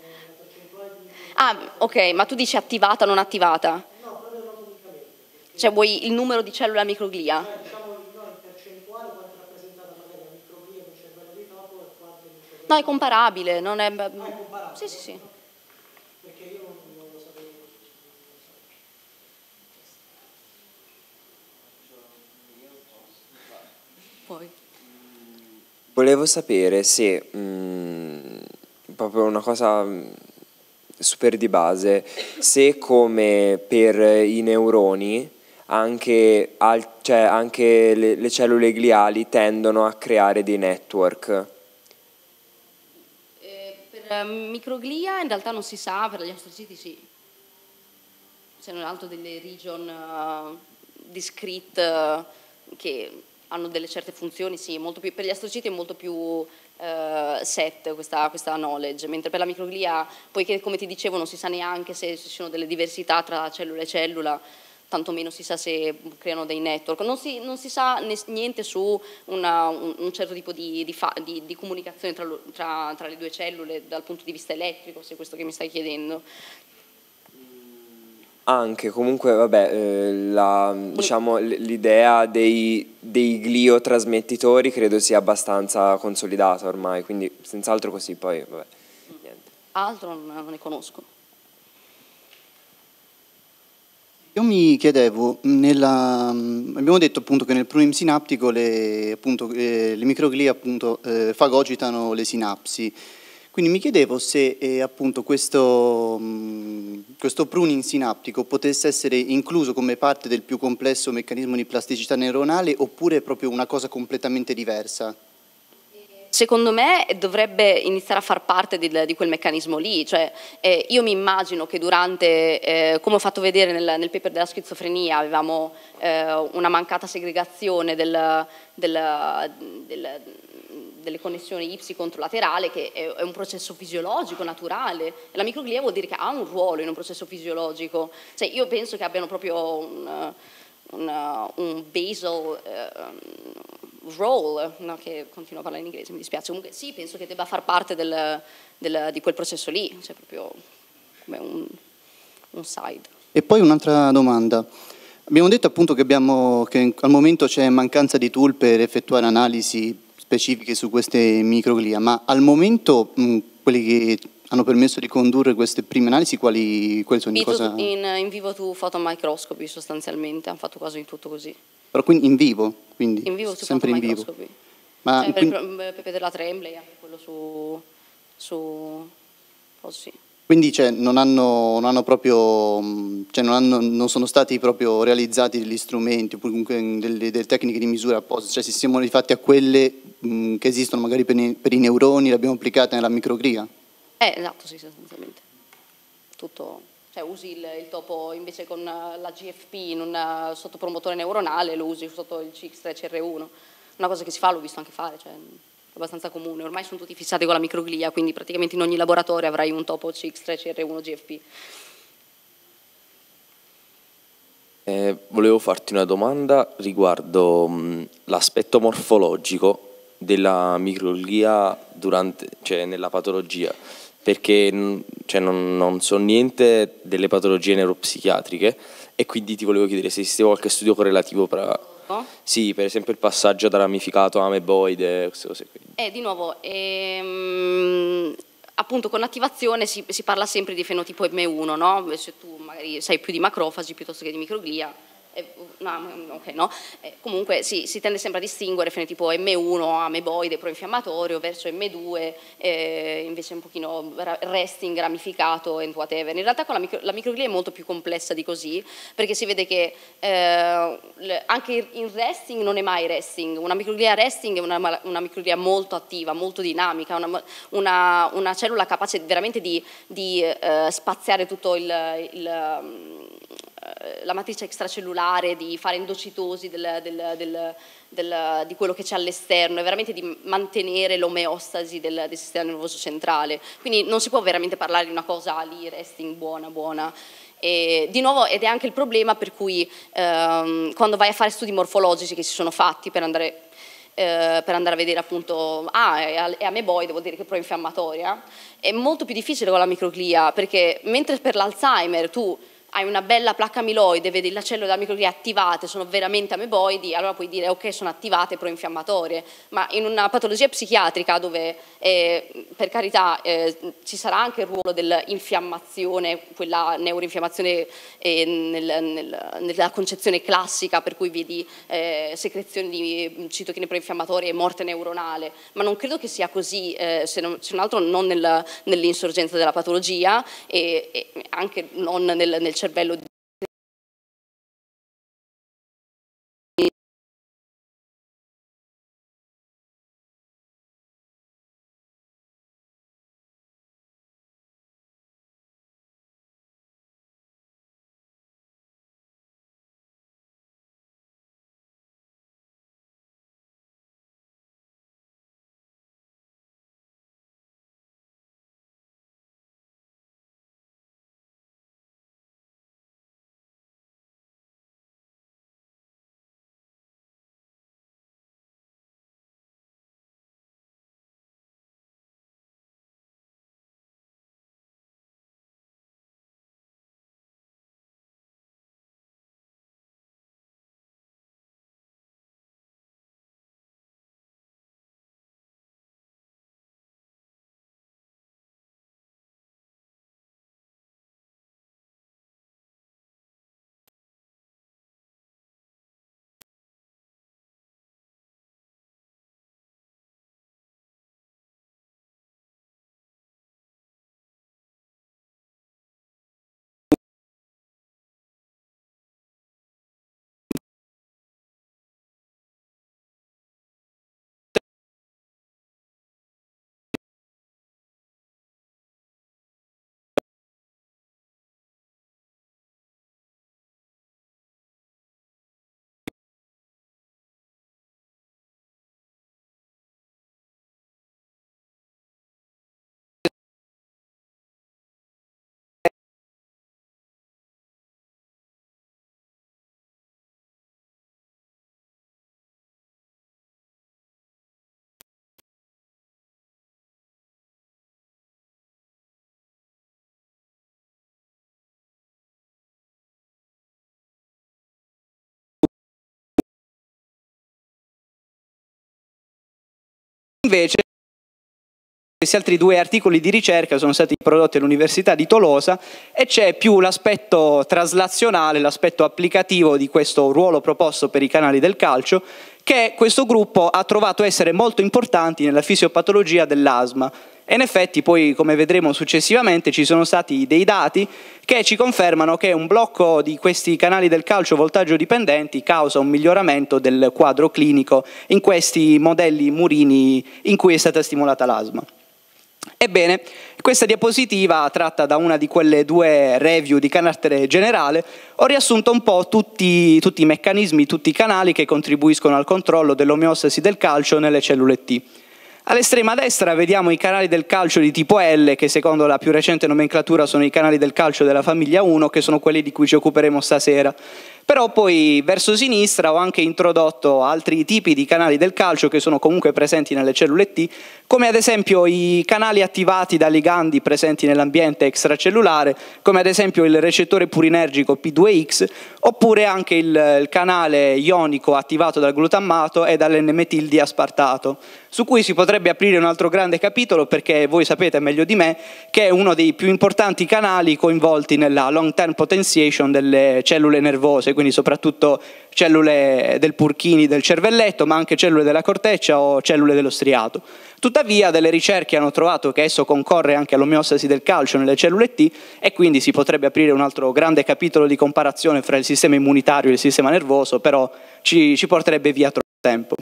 Ok, ma tu dici attivata o non attivata? No, proprio automaticamente. Cioè vuoi il numero di cellule a microglia? Cioè diciamo in percentuale quanto è rappresentata magari la microglia nel cervello di topo e quanto nel cervello. No, è comparabile, non è... è comparabile? Sì. Perché io non lo sapevo. Poi. Volevo sapere se, proprio una cosa super di base, se come per i neuroni anche le cellule gliali tendono a creare dei network. Per microglia in realtà non si sa, per gli astrociti sì. C'è nell'altro delle region discrete che hanno delle certe funzioni, sì, molto più, per gli astrociti è molto più set questa knowledge, mentre per la microglia, poiché come ti dicevo non si sa neanche se ci sono delle diversità tra cellula e cellula, tantomeno si sa se creano dei network, non si sa niente su un certo tipo di comunicazione tra le due cellule dal punto di vista elettrico, se è questo che mi stai chiedendo. Anche, comunque, vabbè, diciamo, l'idea dei gliotrasmettitori credo sia abbastanza consolidata ormai, quindi senz'altro così, poi vabbè, niente. Altro non ne conosco. Io mi chiedevo, abbiamo detto appunto che nel pruning sinaptico le microglie appunto fagocitano le sinapsi. Quindi mi chiedevo se appunto questo pruning sinaptico potesse essere incluso come parte del più complesso meccanismo di plasticità neuronale oppure è proprio una cosa completamente diversa. Secondo me dovrebbe iniziare a far parte di quel meccanismo lì, cioè io mi immagino che durante, come ho fatto vedere nel paper della schizofrenia, avevamo una mancata segregazione delle connessioni Y controlaterale, che è un processo fisiologico, naturale, e la microglia vuol dire che ha un ruolo in un processo fisiologico, cioè io penso che abbiano proprio un basal role, no, che continuo a parlare in inglese, mi dispiace, comunque sì, penso che debba far parte di quel processo lì, cioè proprio come un side. E poi un'altra domanda. Abbiamo detto appunto che al momento c'è mancanza di tool per effettuare analisi specifiche su queste microglia, ma al momento quelli che hanno permesso di condurre queste prime analisi, quali sono? In vivo to photomicroscopy sostanzialmente, hanno fatto quasi tutto così. Però quindi in vivo? In vivo su sempre in vivo. Ma cioè, Pepe della Tremblay, anche quello su sì. Quindi non hanno proprio, non sono stati proprio realizzati degli strumenti, oppure comunque delle tecniche di misura apposta, cioè si siamo rifatti a quelle che esistono magari per i neuroni, le abbiamo applicate nella microglia? Esatto, sì, sostanzialmente. Tutto, cioè usi il topo invece con la GFP in un sottopromotore neuronale, lo usi sotto il CX3CR1. Una cosa che si fa, l'ho visto anche fare, cioè abbastanza comune, ormai sono tutti fissati con la microglia, quindi praticamente in ogni laboratorio avrai un topo CX3CR1 GFP. Volevo farti una domanda riguardo l'aspetto morfologico della microglia nella patologia, perché non so niente delle patologie neuropsichiatriche e quindi ti volevo chiedere se esiste qualche studio correlativo sì, per esempio il passaggio da ramificato a ameboide, queste cose qui. Di nuovo, appunto con l'attivazione si parla sempre di fenotipo M1, no? Se tu magari sai più di macrofagi piuttosto che di microglia, comunque si tende sempre a distinguere fenotipo M1, ameboide, proinfiammatorio, verso M2, invece un pochino resting, ramificato and whatever. In realtà la microglia è molto più complessa di così, perché si vede che anche in resting non è mai resting. Una microglia resting è una microglia molto attiva, molto dinamica, una cellula capace veramente di spaziare tutto la matrice extracellulare, di fare endocitosi di quello che c'è all'esterno e veramente di mantenere l'omeostasi del sistema nervoso centrale. Quindi non si può veramente parlare di una cosa lì, resting, buona. E, di nuovo, ed è anche il problema per cui quando vai a fare studi morfologici che si sono fatti per andare a vedere appunto, è ameboide, vuol dire che è proinfiammatoria, è molto più difficile con la microglia, perché mentre per l'Alzheimer tu hai una bella placca amiloide, vedi le cellule della microglia attivate, sono veramente ameboidi, allora puoi dire ok, sono attivate proinfiammatorie, ma in una patologia psichiatrica dove per carità ci sarà anche il ruolo dell'infiammazione, quella neuroinfiammazione nella concezione classica per cui vedi secrezione di citochine proinfiammatorie e morte neuronale, ma non credo che sia così, se non altro non nell'insorgenza della patologia e anche non nel cervello Invece questi altri 2 articoli di ricerca sono stati prodotti all'Università di Tolosa e c'è più l'aspetto traslazionale, l'aspetto applicativo di questo ruolo proposto per i canali del calcio, che questo gruppo ha trovato essere molto importanti nella fisiopatologia dell'asma. E in effetti poi, come vedremo successivamente, ci sono stati dei dati che ci confermano che un blocco di questi canali del calcio voltaggio dipendenti causa un miglioramento del quadro clinico in questi modelli murini in cui è stata stimolata l'asma. Ebbene, questa diapositiva, tratta da una di quelle 2 review di carattere generale, ho riassunto un po' tutti i meccanismi, tutti i canali che contribuiscono al controllo dell'omeostasi del calcio nelle cellule T. All'estrema destra vediamo i canali del calcio di tipo L, che secondo la più recente nomenclatura sono i canali del calcio della famiglia 1, che sono quelli di cui ci occuperemo stasera. Però poi verso sinistra ho anche introdotto altri tipi di canali del calcio che sono comunque presenti nelle cellule T, come ad esempio i canali attivati da ligandi presenti nell'ambiente extracellulare, come ad esempio il recettore purinergico P2X, oppure anche il canale ionico attivato dal glutammato e dall'N-metil di aspartato, su cui si potrebbe aprire un altro grande capitolo, perché voi sapete meglio di me che è uno dei più importanti canali coinvolti nella long term potentiation delle cellule nervose, quindi soprattutto cellule del Purkinje del cervelletto, ma anche cellule della corteccia o cellule dello striato. Tuttavia delle ricerche hanno trovato che esso concorre anche all'omeostasi del calcio nelle cellule T e quindi si potrebbe aprire un altro grande capitolo di comparazione fra il sistema immunitario e il sistema nervoso, però ci porterebbe via troppo tempo.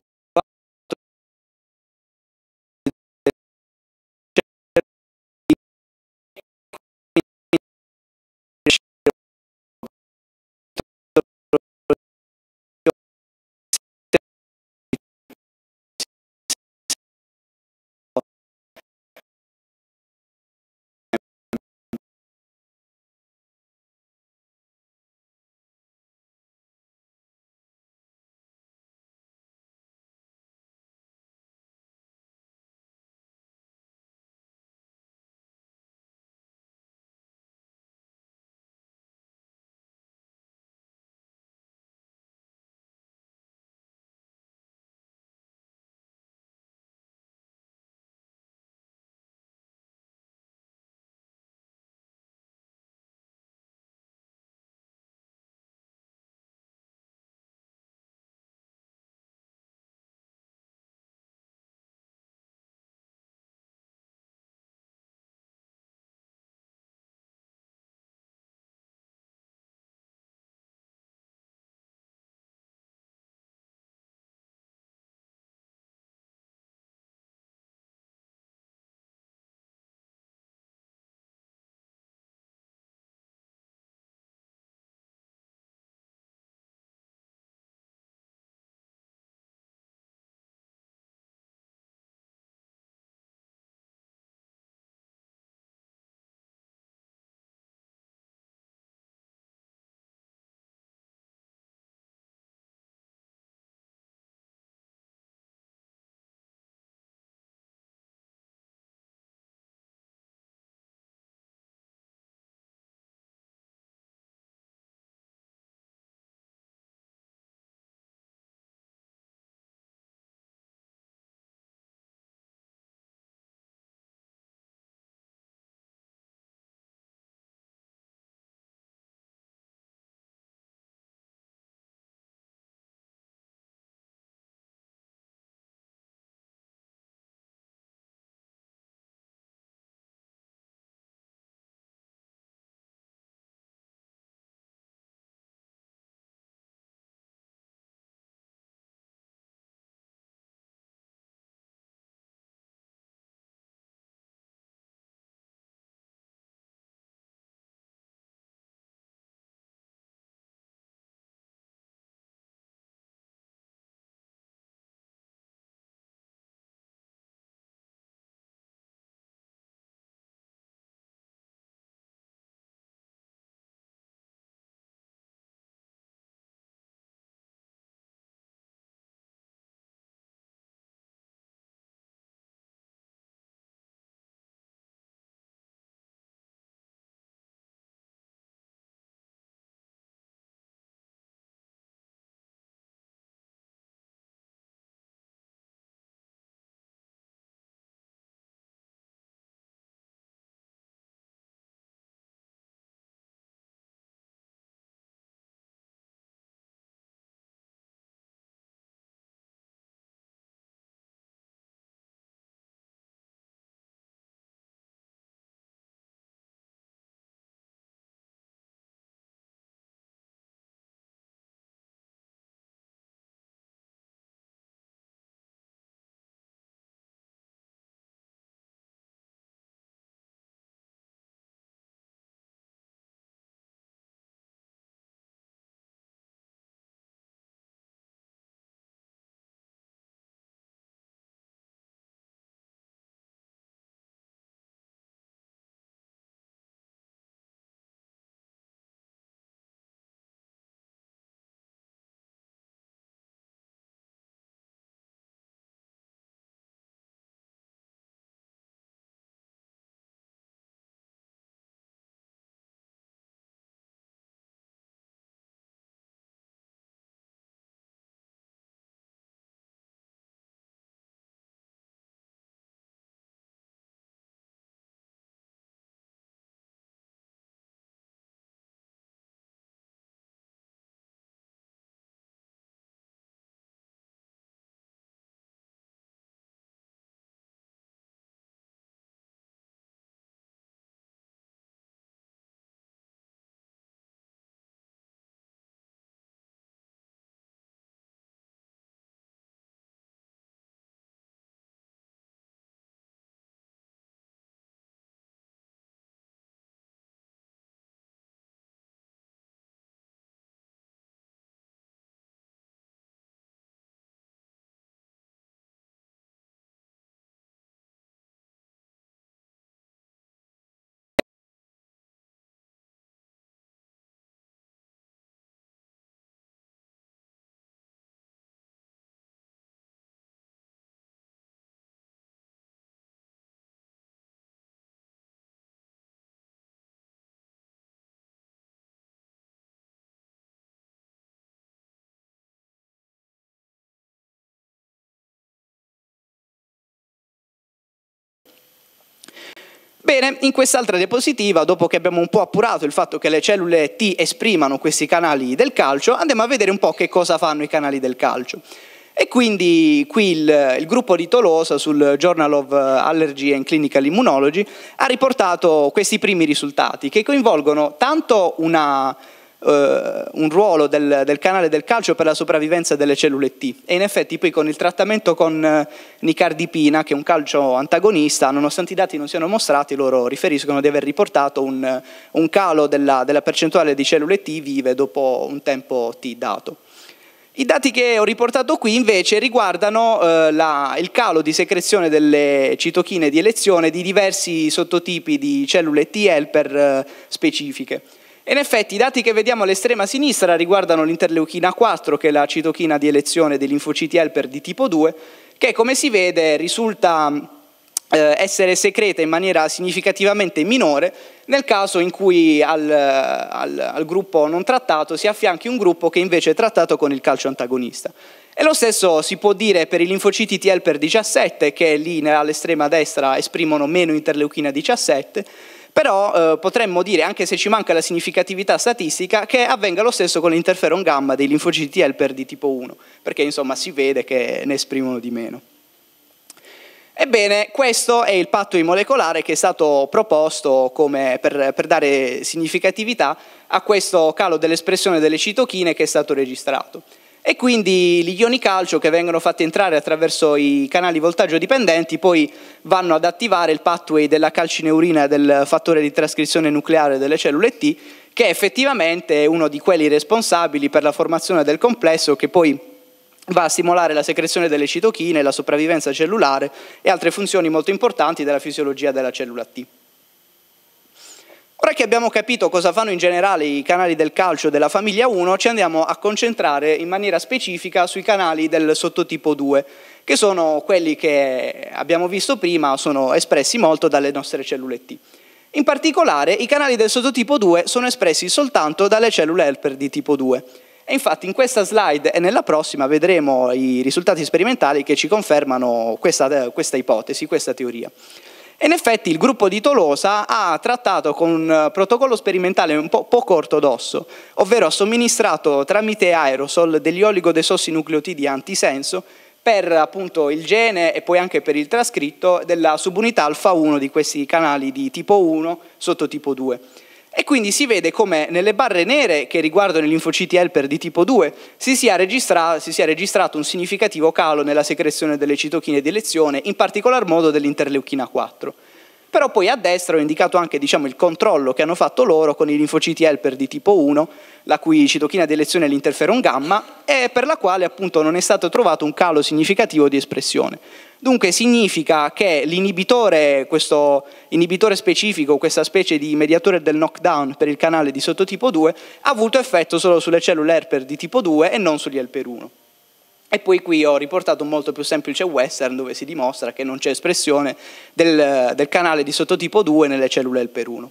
Bene, in quest'altra diapositiva, dopo che abbiamo un po' appurato il fatto che le cellule T esprimano questi canali del calcio, andiamo a vedere un po' che cosa fanno i canali del calcio. E quindi qui il gruppo di Tolosa sul Journal of Allergy and Clinical Immunology ha riportato questi primi risultati che coinvolgono tanto un ruolo del canale del calcio per la sopravvivenza delle cellule T, e in effetti poi con il trattamento con nicardipina, che è un calcio antagonista, nonostante i dati non siano mostrati, loro riferiscono di aver riportato un calo della percentuale di cellule T vive dopo un tempo T dato. I dati che ho riportato qui invece riguardano il calo di secrezione delle citochine di elezione di diversi sottotipi di cellule T helper specifiche. E in effetti i dati che vediamo all'estrema sinistra riguardano l'interleuchina 4, che è la citochina di elezione dei linfociti helper di tipo 2, che come si vede risulta essere secreta in maniera significativamente minore nel caso in cui al gruppo non trattato si affianchi un gruppo che invece è trattato con il calcio antagonista. E lo stesso si può dire per i linfociti T helper 17, che lì all'estrema destra esprimono meno interleuchina 17, però potremmo dire, anche se ci manca la significatività statistica, che avvenga lo stesso con l'interferon gamma dei linfociti T helper di tipo 1, perché insomma si vede che ne esprimono di meno. Ebbene, questo è il pathway molecolare che è stato proposto come per dare significatività a questo calo dell'espressione delle citochine che è stato registrato. E quindi gli ioni calcio che vengono fatti entrare attraverso i canali voltaggio dipendenti poi vanno ad attivare il pathway della calcineurina del fattore di trascrizione nucleare delle cellule T, che effettivamente è uno di quelli responsabili per la formazione del complesso che poi va a stimolare la secrezione delle citochine, la sopravvivenza cellulare e altre funzioni molto importanti della fisiologia della cellula T. Ora che abbiamo capito cosa fanno in generale i canali del calcio della famiglia 1, ci andiamo a concentrare in maniera specifica sui canali del sottotipo 2, che sono quelli che abbiamo visto prima, sono espressi molto dalle nostre cellule T. In particolare, i canali del sottotipo 2 sono espressi soltanto dalle cellule helper di tipo 2. E infatti in questa slide e nella prossima vedremo i risultati sperimentali che ci confermano questa ipotesi, questa teoria. E in effetti il gruppo di Tolosa ha trattato con un protocollo sperimentale un po' poco ortodosso, ovvero ha somministrato tramite aerosol degli oligodesossi-nucleotidi antisenso per appunto il gene e poi anche per il trascritto della subunità alfa 1 di questi canali di tipo 1 sottotipo 2. E quindi si vede come nelle barre nere che riguardano i linfociti helper di tipo 2 si sia registrato un significativo calo nella secrezione delle citochine di elezione, in particolar modo dell'interleuchina 4. Però poi a destra ho indicato anche il controllo che hanno fatto loro con i linfociti helper di tipo 1, la cui citochina di elezione è l'interferon gamma, e per la quale appunto non è stato trovato un calo significativo di espressione. Dunque significa che l'inibitore, questo inibitore specifico, questa specie di mediatore del knockdown per il canale di sottotipo 2, ha avuto effetto solo sulle cellule helper di tipo 2 e non sugli helper 1. E poi qui ho riportato un molto più semplice western dove si dimostra che non c'è espressione del canale di sottotipo 2 nelle cellule helper 1.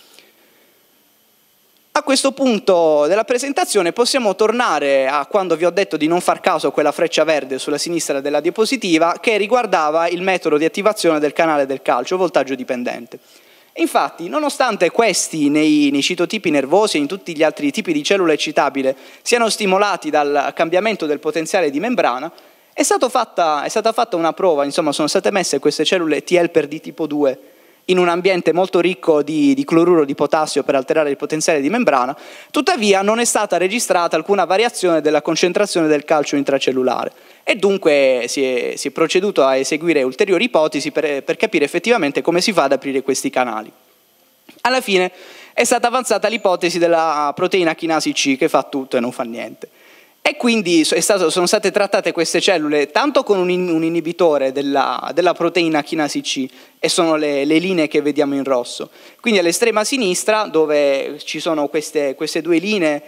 A questo punto della presentazione possiamo tornare a quando vi ho detto di non far caso a quella freccia verde sulla sinistra della diapositiva che riguardava il metodo di attivazione del canale del calcio voltaggio dipendente. Infatti, nonostante questi nei citotipi nervosi e in tutti gli altri tipi di cellula eccitabile siano stimolati dal cambiamento del potenziale di membrana, è stata fatta una prova, insomma sono state messe queste cellule T helper di tipo 2 in un ambiente molto ricco di cloruro di potassio per alterare il potenziale di membrana, tuttavia non è stata registrata alcuna variazione della concentrazione del calcio intracellulare e dunque si è proceduto a eseguire ulteriori ipotesi per capire effettivamente come si fa ad aprire questi canali. Alla fine è stata avanzata l'ipotesi della proteina chinasi C che fa tutto e non fa niente. E quindi sono state trattate queste cellule tanto con un inibitore della proteina chinasi C, e sono le linee che vediamo in rosso. Quindi all'estrema sinistra, dove ci sono queste due linee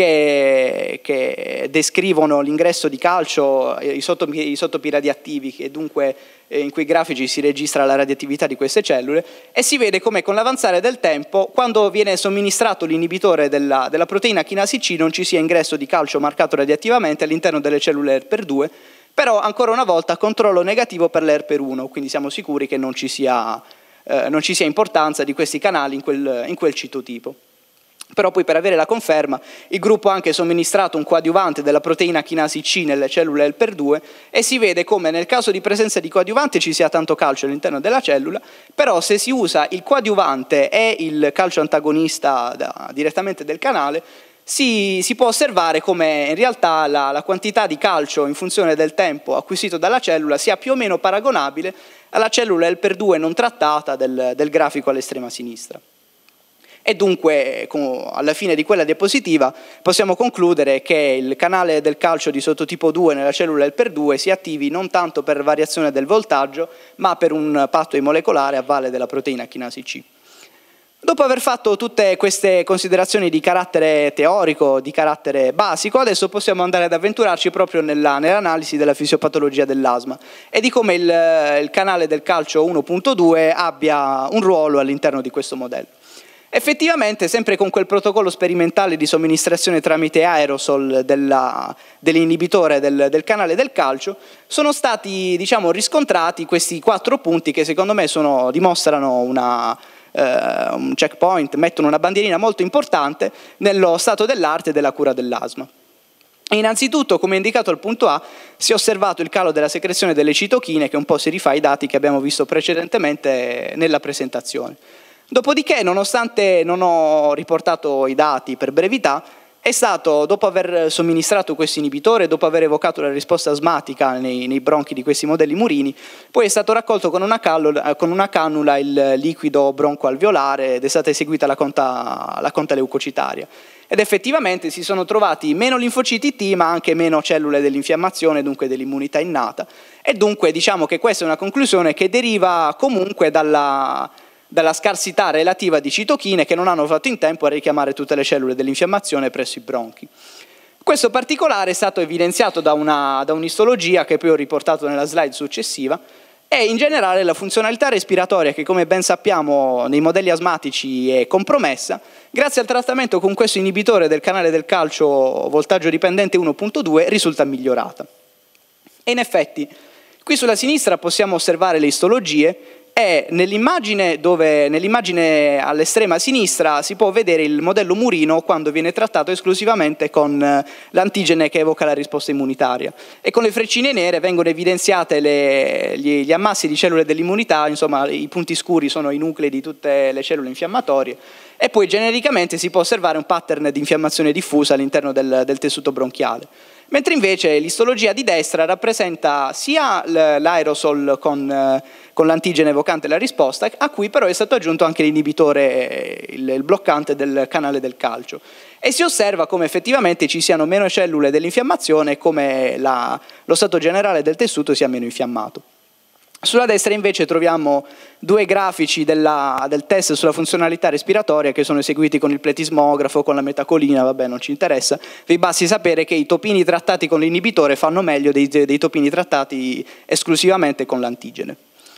che descrivono l'ingresso di calcio, isotopi radioattivi, e dunque in quei grafici si registra la radioattività di queste cellule, e si vede come con l'avanzare del tempo, quando viene somministrato l'inibitore della proteina chinasi C, non ci sia ingresso di calcio marcato radioattivamente all'interno delle cellule helper 2, però ancora una volta controllo negativo per l'helper 1, quindi siamo sicuri che non ci sia non ci sia importanza di questi canali in quel citotipo. Però poi per avere la conferma il gruppo ha anche somministrato un coadiuvante della proteina chinasi C nelle cellule HELPER2 e si vede come nel caso di presenza di coadiuvante ci sia tanto calcio all'interno della cellula, però se si usa il coadiuvante e il calcio antagonista direttamente del canale si può osservare come in realtà la quantità di calcio in funzione del tempo acquisito dalla cellula sia più o meno paragonabile alla cellula HELPER2 non trattata del grafico all'estrema sinistra. E dunque, alla fine di quella diapositiva, possiamo concludere che il canale del calcio di sottotipo 2 nella cellula HELPER2 si attivi non tanto per variazione del voltaggio, ma per un pathway molecolare a valle della proteina chinasi C. Dopo aver fatto tutte queste considerazioni di carattere teorico, di carattere basico, adesso possiamo andare ad avventurarci proprio nell'analisi della fisiopatologia dell'asma e di come il canale del calcio 1.2 abbia un ruolo all'interno di questo modello. Effettivamente, sempre con quel protocollo sperimentale di somministrazione tramite aerosol dell'inibitore del canale del calcio, sono stati riscontrati questi 4 punti che secondo me dimostrano un checkpoint, mettono una bandierina molto importante nello stato dell'arte della cura dell'asma. Innanzitutto, come indicato al punto A, si è osservato il calo della secrezione delle citochine che un po' si rifà ai dati che abbiamo visto precedentemente nella presentazione. Dopodiché, nonostante non ho riportato i dati per brevità, è stato, dopo aver somministrato questo inibitore, dopo aver evocato la risposta asmatica nei bronchi di questi modelli murini, poi è stato raccolto con una cannula il liquido broncoalveolare ed è stata eseguita la conta leucocitaria. Ed effettivamente si sono trovati meno linfociti T, ma anche meno cellule dell'infiammazione, dunque dell'immunità innata. E dunque diciamo che questa è una conclusione che deriva comunque dalla scarsità relativa di citochine che non hanno fatto in tempo a richiamare tutte le cellule dell'infiammazione presso i bronchi. Questo particolare è stato evidenziato da un'istologia che poi ho riportato nella slide successiva e in generale la funzionalità respiratoria, che come ben sappiamo nei modelli asmatici è compromessa, grazie al trattamento con questo inibitore del canale del calcio voltaggio dipendente 1.2 risulta migliorata. E in effetti qui sulla sinistra possiamo osservare le istologie e nell'immagine all'estrema sinistra si può vedere il modello murino quando viene trattato esclusivamente con l'antigene che evoca la risposta immunitaria e con le freccine nere vengono evidenziate gli ammassi di cellule dell'immunità, insomma i punti scuri sono i nuclei di tutte le cellule infiammatorie e poi genericamente si può osservare un pattern di infiammazione diffusa all'interno del tessuto bronchiale. Mentre invece l'istologia di destra rappresenta sia l'aerosol con l'antigene evocante la risposta, a cui però è stato aggiunto anche l'inibitore, il bloccante del canale del calcio. E si osserva come effettivamente ci siano meno cellule dell'infiammazione e come lo stato generale del tessuto sia meno infiammato. Sulla destra invece troviamo 2 grafici del test sulla funzionalità respiratoria che sono eseguiti con il pletismografo, con la metacolina, vabbè non ci interessa, vi basti sapere che i topini trattati con l'inibitore fanno meglio dei topini trattati esclusivamente con l'antigene.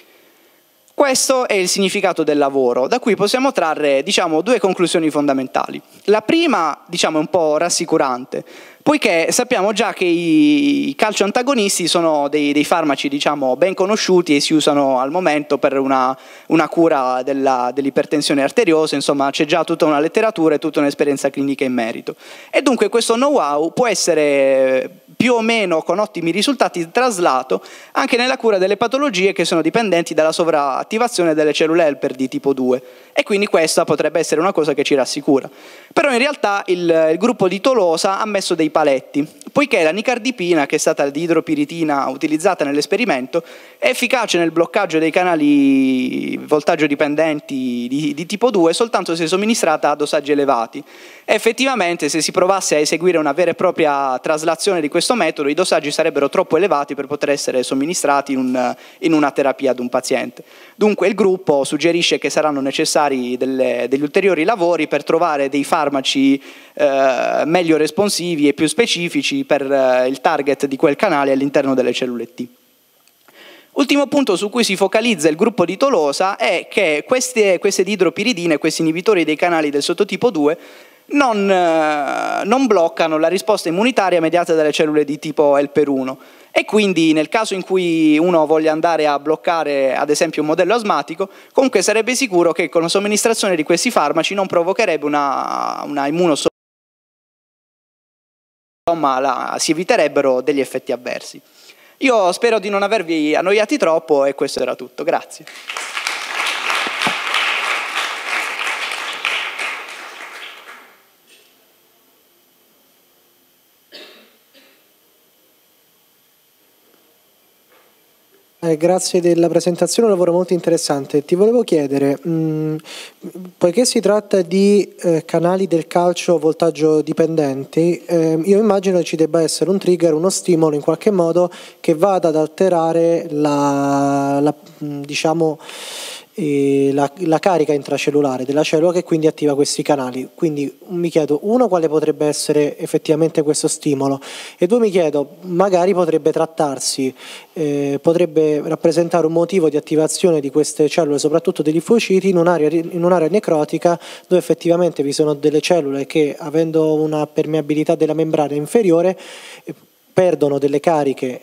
Questo è il significato del lavoro, da cui possiamo trarre 2 conclusioni fondamentali. La prima è un po' rassicurante, poiché sappiamo già che i calcio antagonisti sono dei farmaci ben conosciuti e si usano al momento per una cura dell'ipertensione arteriosa, insomma c'è già tutta una letteratura e tutta un'esperienza clinica in merito. E dunque questo know-how può essere più o meno con ottimi risultati traslato anche nella cura delle patologie che sono dipendenti dalla sovraattivazione delle cellule helper di tipo 2 e quindi questa potrebbe essere una cosa che ci rassicura. Però in realtà il gruppo di Tolosa ha messo dei paletti, poiché la nicardipina, che è stata l'idropiritina utilizzata nell'esperimento, è efficace nel bloccaggio dei canali voltaggio dipendenti di tipo 2 soltanto se somministrata a dosaggi elevati. E effettivamente se si provasse a eseguire una vera e propria traslazione di questo metodo, i dosaggi sarebbero troppo elevati per poter essere somministrati in una terapia ad un paziente. Dunque il gruppo suggerisce che saranno necessari degli ulteriori lavori per trovare dei farmaci meglio responsivi e più specifici per il target di quel canale all'interno delle cellule T. Ultimo punto su cui si focalizza il gruppo di Tolosa è che queste idropiridine, questi inibitori dei canali del sottotipo 2, non bloccano la risposta immunitaria mediata dalle cellule di tipo Helper-1. E quindi nel caso in cui uno voglia andare a bloccare ad esempio un modello asmatico, comunque sarebbe sicuro che con la somministrazione di questi farmaci non provocherebbe una immunosoppressione, insomma si eviterebbero degli effetti avversi. Io spero di non avervi annoiati troppo e questo era tutto, grazie. Grazie della presentazione, un lavoro molto interessante. Ti volevo chiedere, poiché si tratta di canali del calcio voltaggio dipendenti, io immagino che ci debba essere un trigger, uno stimolo in qualche modo che vada ad alterare diciamo, la carica intracellulare della cellula, che quindi attiva questi canali. Quindi mi chiedo, uno, quale potrebbe essere effettivamente questo stimolo, e due, mi chiedo, magari potrebbe trattarsi, potrebbe rappresentare un motivo di attivazione di queste cellule, soprattutto dei linfociti, in un'area necrotica dove effettivamente vi sono delle cellule che, avendo una permeabilità della membrana inferiore, perdono delle cariche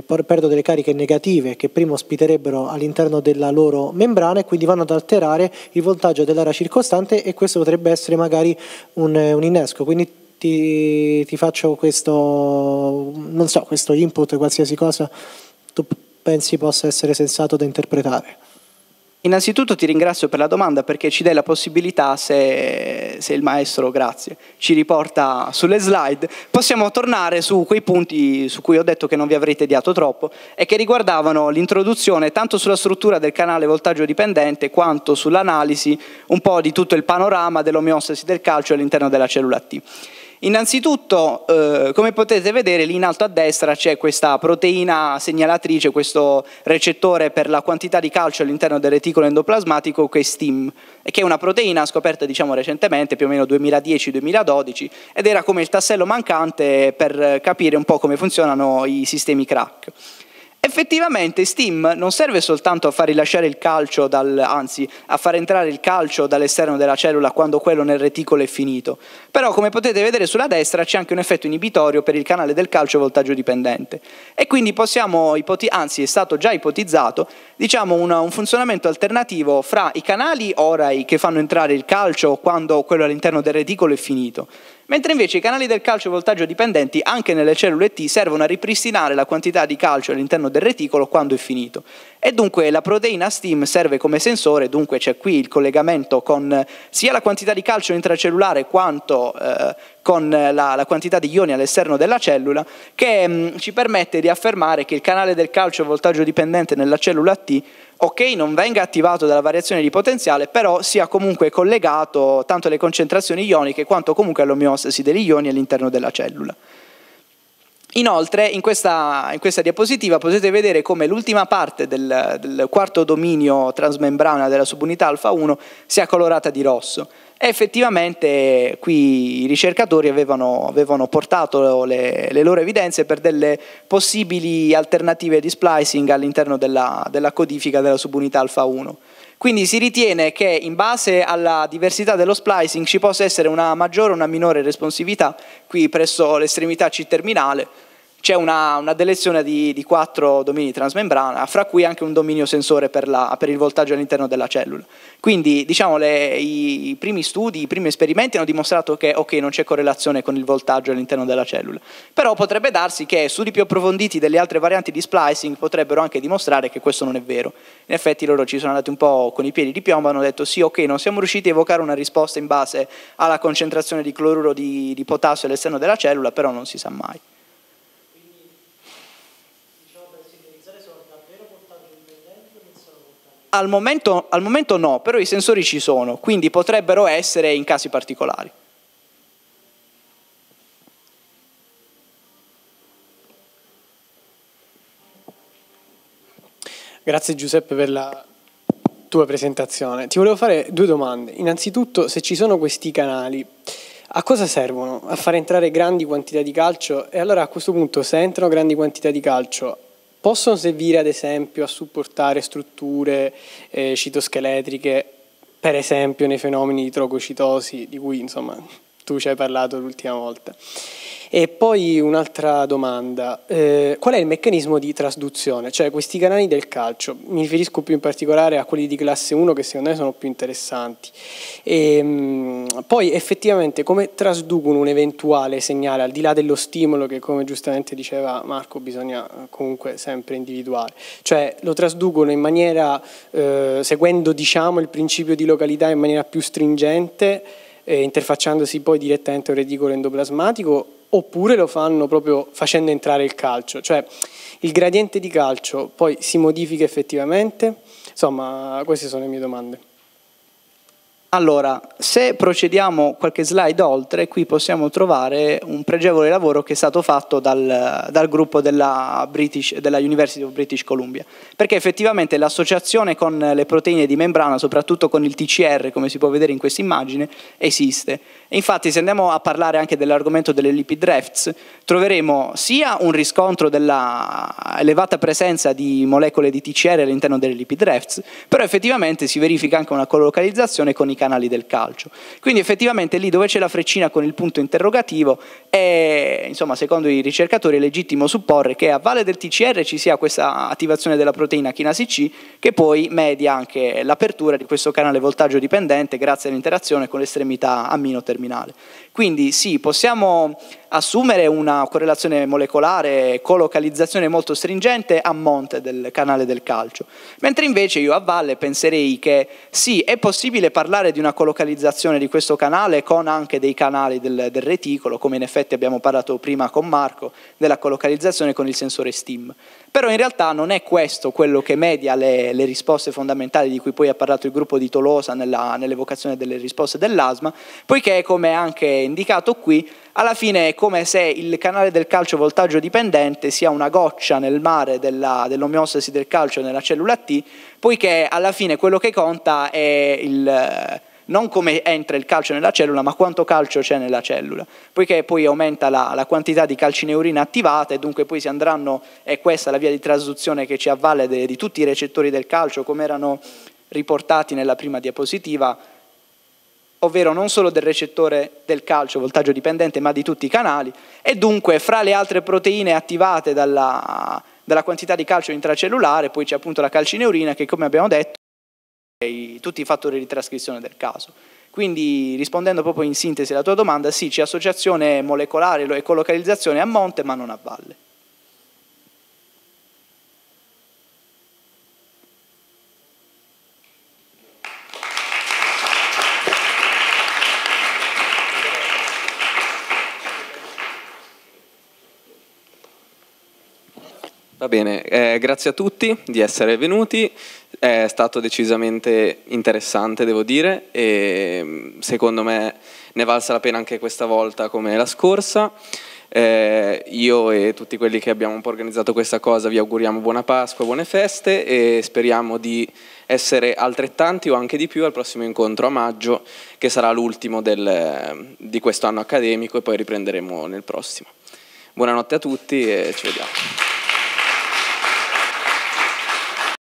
negative che prima ospiterebbero all'interno della loro membrana, e quindi vanno ad alterare il voltaggio dell'area circostante, e questo potrebbe essere magari un innesco. Quindi ti faccio questo, non so, questo input, qualsiasi cosa tu pensi possa essere sensato da interpretare. Innanzitutto ti ringrazio per la domanda, perché ci dai la possibilità, se il maestro, grazie, ci riporta sulle slide, possiamo tornare su quei punti su cui ho detto che non vi avrei tediato troppo e che riguardavano l'introduzione tanto sulla struttura del canale voltaggio dipendente quanto sull'analisi un po' di tutto il panorama dell'omeostasi del calcio all'interno della cellula T. Innanzitutto, come potete vedere, lì in alto a destra c'è questa proteina segnalatrice, questo recettore per la quantità di calcio all'interno del reticolo endoplasmatico, che è STIM, e che è una proteina scoperta, diciamo, recentemente, più o meno 2010-2012, ed era come il tassello mancante per capire un po' come funzionano i sistemi crack. Effettivamente STIM non serve soltanto a far rilasciare il calcio, anzi a far entrare il calcio dall'esterno della cellula quando quello nel reticolo è finito, però come potete vedere sulla destra c'è anche un effetto inibitorio per il canale del calcio voltaggio dipendente, e quindi possiamo anzi è stato già ipotizzato, diciamo, un funzionamento alternativo fra i canali ORAI che fanno entrare il calcio quando quello all'interno del reticolo è finito, mentre invece i canali del calcio voltaggio dipendenti anche nelle cellule T servono a ripristinare la quantità di calcio all'interno del reticolo quando è finito. E dunque la proteina STIM serve come sensore, dunque c'è qui il collegamento con sia la quantità di calcio intracellulare quanto con la quantità di ioni all'esterno della cellula, che ci permette di affermare che il canale del calcio voltaggio dipendente nella cellula T, ok, non venga attivato dalla variazione di potenziale, però sia comunque collegato tanto alle concentrazioni ioniche quanto comunque all'omeostasi degli ioni all'interno della cellula. Inoltre in questa diapositiva potete vedere come l'ultima parte del quarto dominio transmembrana della subunità alfa 1 sia colorata di rosso. E effettivamente qui i ricercatori avevano portato le loro evidenze per delle possibili alternative di splicing all'interno della codifica della subunità alfa 1. Quindi si ritiene che in base alla diversità dello splicing ci possa essere una maggiore o una minore responsività. Qui presso l'estremità C-terminale c'è una delezione di 4 domini transmembrana, fra cui anche un dominio sensore per il voltaggio all'interno della cellula. Quindi diciamo i primi studi, i primi esperimenti hanno dimostrato che ok, non c'è correlazione con il voltaggio all'interno della cellula, però potrebbe darsi che studi più approfonditi delle altre varianti di splicing potrebbero anche dimostrare che questo non è vero. In effetti loro ci sono andati un po' con i piedi di piombo, hanno detto sì, ok, non siamo riusciti a evocare una risposta in base alla concentrazione di cloruro di potassio all'esterno della cellula, però non si sa mai. Al momento no, però i sensori ci sono, quindi potrebbero essere in casi particolari. Grazie Giuseppe per la tua presentazione. Ti volevo fare 2 domande. Innanzitutto, se ci sono questi canali, a cosa servono? A far entrare grandi quantità di calcio? E allora a questo punto, se entrano grandi quantità di calcio, possono servire ad esempio a supportare strutture citoscheletriche, per esempio nei fenomeni di trogocitosi, di cui insomma tu ci hai parlato l'ultima volta. E poi un'altra domanda, qual è il meccanismo di trasduzione? Cioè questi canali del calcio, mi riferisco più in particolare a quelli di classe 1 che secondo me sono più interessanti, e poi effettivamente come trasducono un eventuale segnale, al di là dello stimolo che come giustamente diceva Marco bisogna comunque sempre individuare, cioè lo trasducono in maniera, seguendo diciamo il principio di località in maniera più stringente, interfacciandosi poi direttamente a un reticolo endoplasmatico, oppure lo fanno proprio facendo entrare il calcio, cioè il gradiente di calcio poi si modifica effettivamente? Insomma, queste sono le mie domande. Allora, se procediamo qualche slide oltre, qui possiamo trovare un pregevole lavoro che è stato fatto dal gruppo della University of British Columbia, perché effettivamente l'associazione con le proteine di membrana, soprattutto con il TCR, come si può vedere in questa immagine, esiste. E infatti se andiamo a parlare anche dell'argomento delle lipid rafts, troveremo sia un riscontro della elevata presenza di molecole di TCR all'interno delle lipid rafts, però effettivamente si verifica anche una colocalizzazione con i canali del calcio. Quindi effettivamente lì dove c'è la freccina con il punto interrogativo è, insomma, secondo i ricercatori è legittimo supporre che a valle del TCR ci sia questa attivazione della proteina chinasi C che poi media anche l'apertura di questo canale voltaggio dipendente grazie all'interazione con l'estremità ammino-terminale. Quindi sì, possiamo assumere una correlazione molecolare, colocalizzazione molto stringente a monte del canale del calcio, mentre invece io a valle penserei che sì, è possibile parlare di una colocalizzazione di questo canale con anche dei canali del reticolo, come in effetti abbiamo parlato prima con Marco, della colocalizzazione con il sensore STIM. Però in realtà non è questo quello che media le risposte fondamentali di cui poi ha parlato il gruppo di Tolosa nell'evocazione delle risposte dell'asma, poiché come anche indicato qui, alla fine è come se il canale del calcio voltaggio dipendente sia una goccia nel mare dell'omeostasi del calcio nella cellula T, poiché alla fine quello che conta è non come entra il calcio nella cellula, ma quanto calcio c'è nella cellula, poiché poi aumenta la quantità di calcineurina attivata e dunque poi si andranno, è questa la via di trasduzione che ci avvale di tutti i recettori del calcio, come erano riportati nella prima diapositiva, ovvero non solo del recettore del calcio voltaggio dipendente, ma di tutti i canali, e dunque fra le altre proteine attivate dalla quantità di calcio intracellulare, poi c'è appunto la calcineurina che, come abbiamo detto, tutti i fattori di trascrizione del caso. Quindi rispondendo proprio in sintesi alla tua domanda, sì, c'è associazione molecolare e colocalizzazione a monte ma non a valle. Va bene, grazie a tutti di essere venuti, è stato decisamente interessante devo dire e secondo me ne valsa la pena anche questa volta come la scorsa. Io e tutti quelli che abbiamo un po' organizzato questa cosa vi auguriamo buona Pasqua, buone feste e speriamo di essere altrettanti o anche di più al prossimo incontro a maggio che sarà l'ultimo di questo anno accademico e poi riprenderemo nel prossimo. Buonanotte a tutti e ci vediamo.